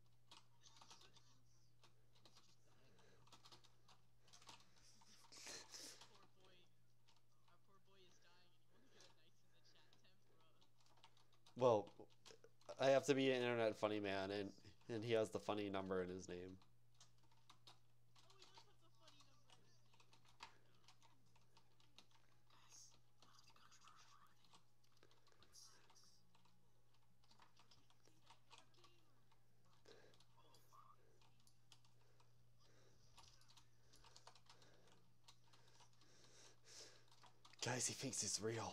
Well, I have to be an internet funny man, and he has the funny number in his name. Guys, he thinks it's real.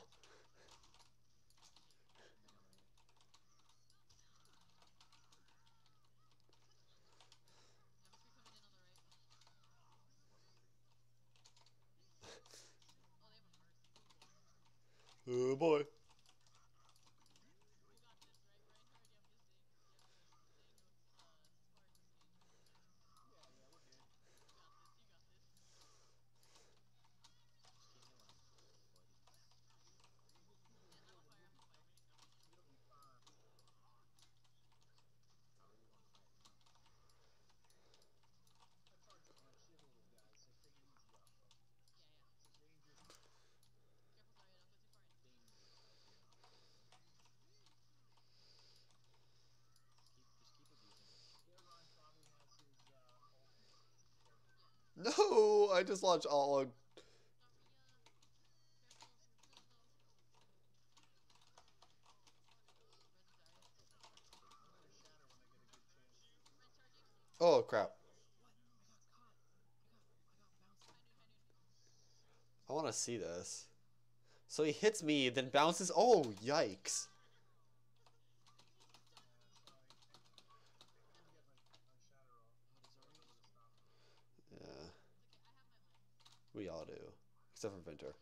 Oh boy. No, I just launched all on. Oh crap. I want to see this. So he hits me, then bounces. Oh, yikes. Yeah. We all do. Except for Vinter.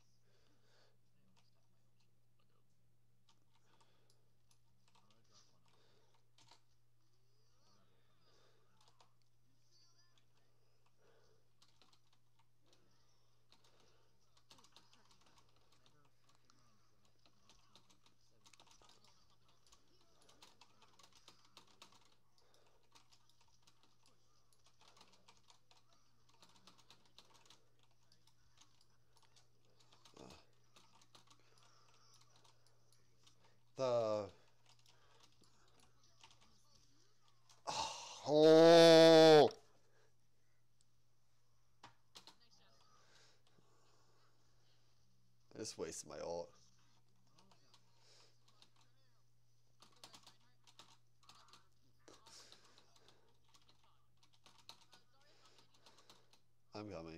The... Oh! I just wasted my ult. I'm coming.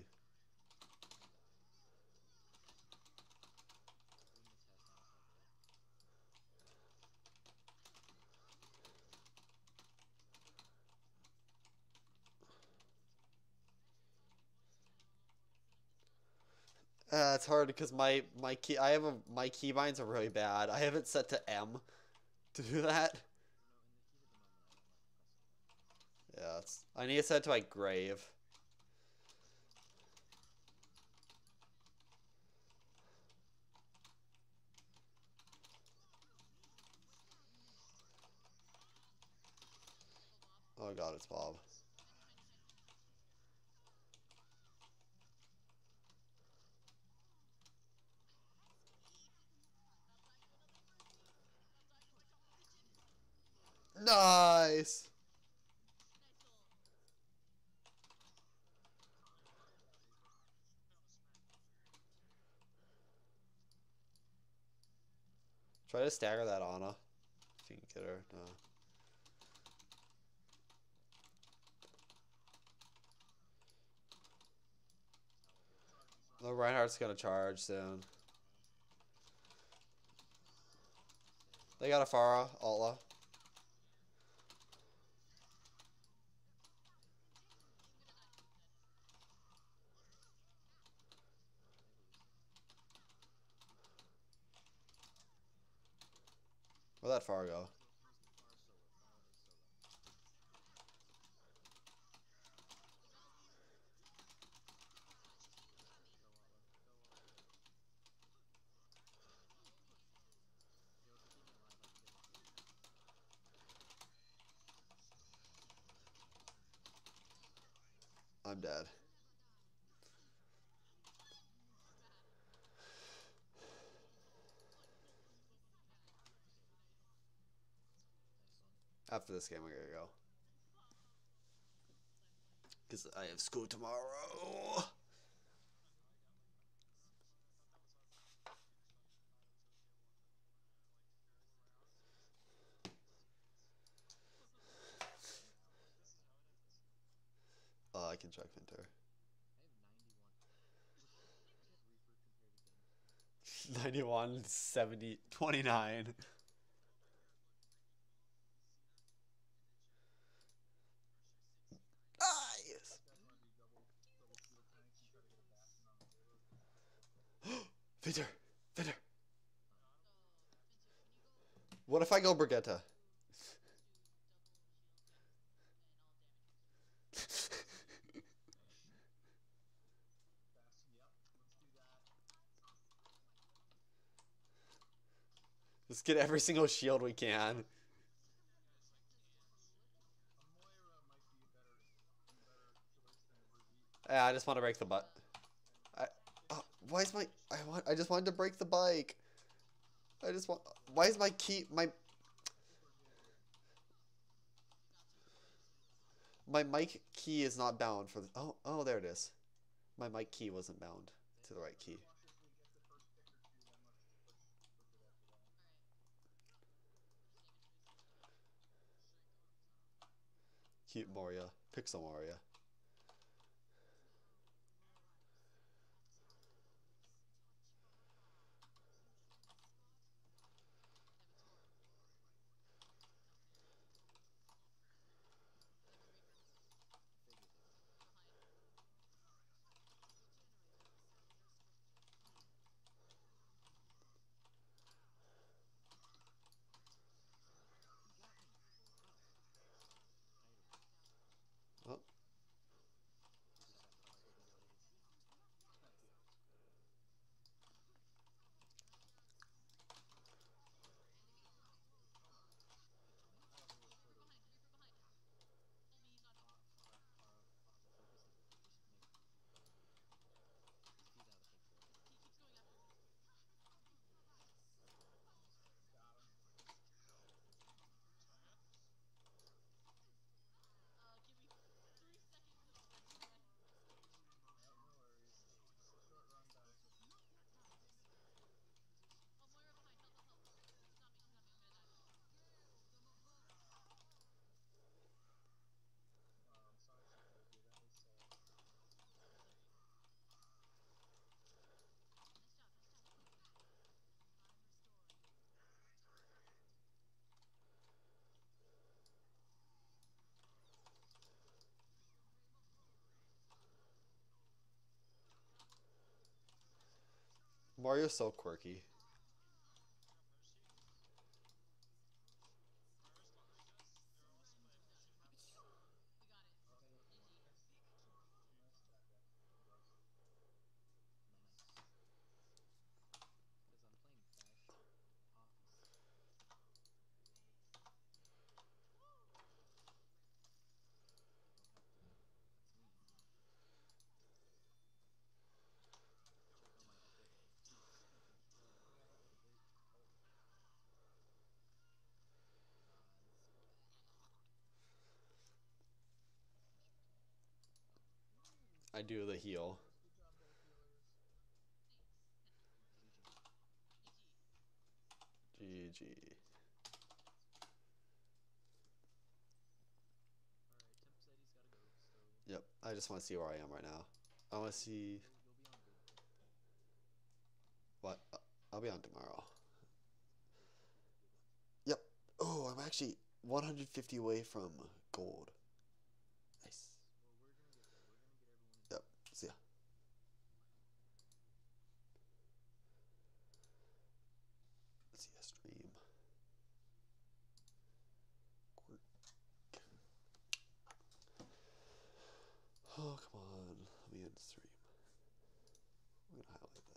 It's hard because my keybinds are really bad. I have it set to M to do that. Yeah, I need to set it to like grave. Oh god, it's Bob. Nice! Try to stagger that Ana. If you can get her. No. The Reinhardt's gonna charge soon. They got a Pharah, Altla. Where'd that Pharah go? I'm dead. After this game, I gotta go. Because I have school tomorrow. I can check Vinter. I have 91. I have Reaper compared again. 91, 70, 29. Ah, yes. Vinter! Vinter! What if I go Brigitte? Just get every single shield we can. Yeah, I just want to break the butt. Why is my I just wanted to break the bike. I just want. Why is my key my mic key is not bound for the. Oh, there it is. My mic key wasn't bound to the right key. Cute Moria, Pixel Moria. Oh. Mario's so quirky. I do the heal. GG. Yep, I just want to see where I am right now. I want to see what I'll be on tomorrow. Yep. Oh, I'm actually 150 away from gold. Nice. Yep. See ya. See ya stream. Quirk. Oh, come on. Let me end stream. I'm gonna highlight that.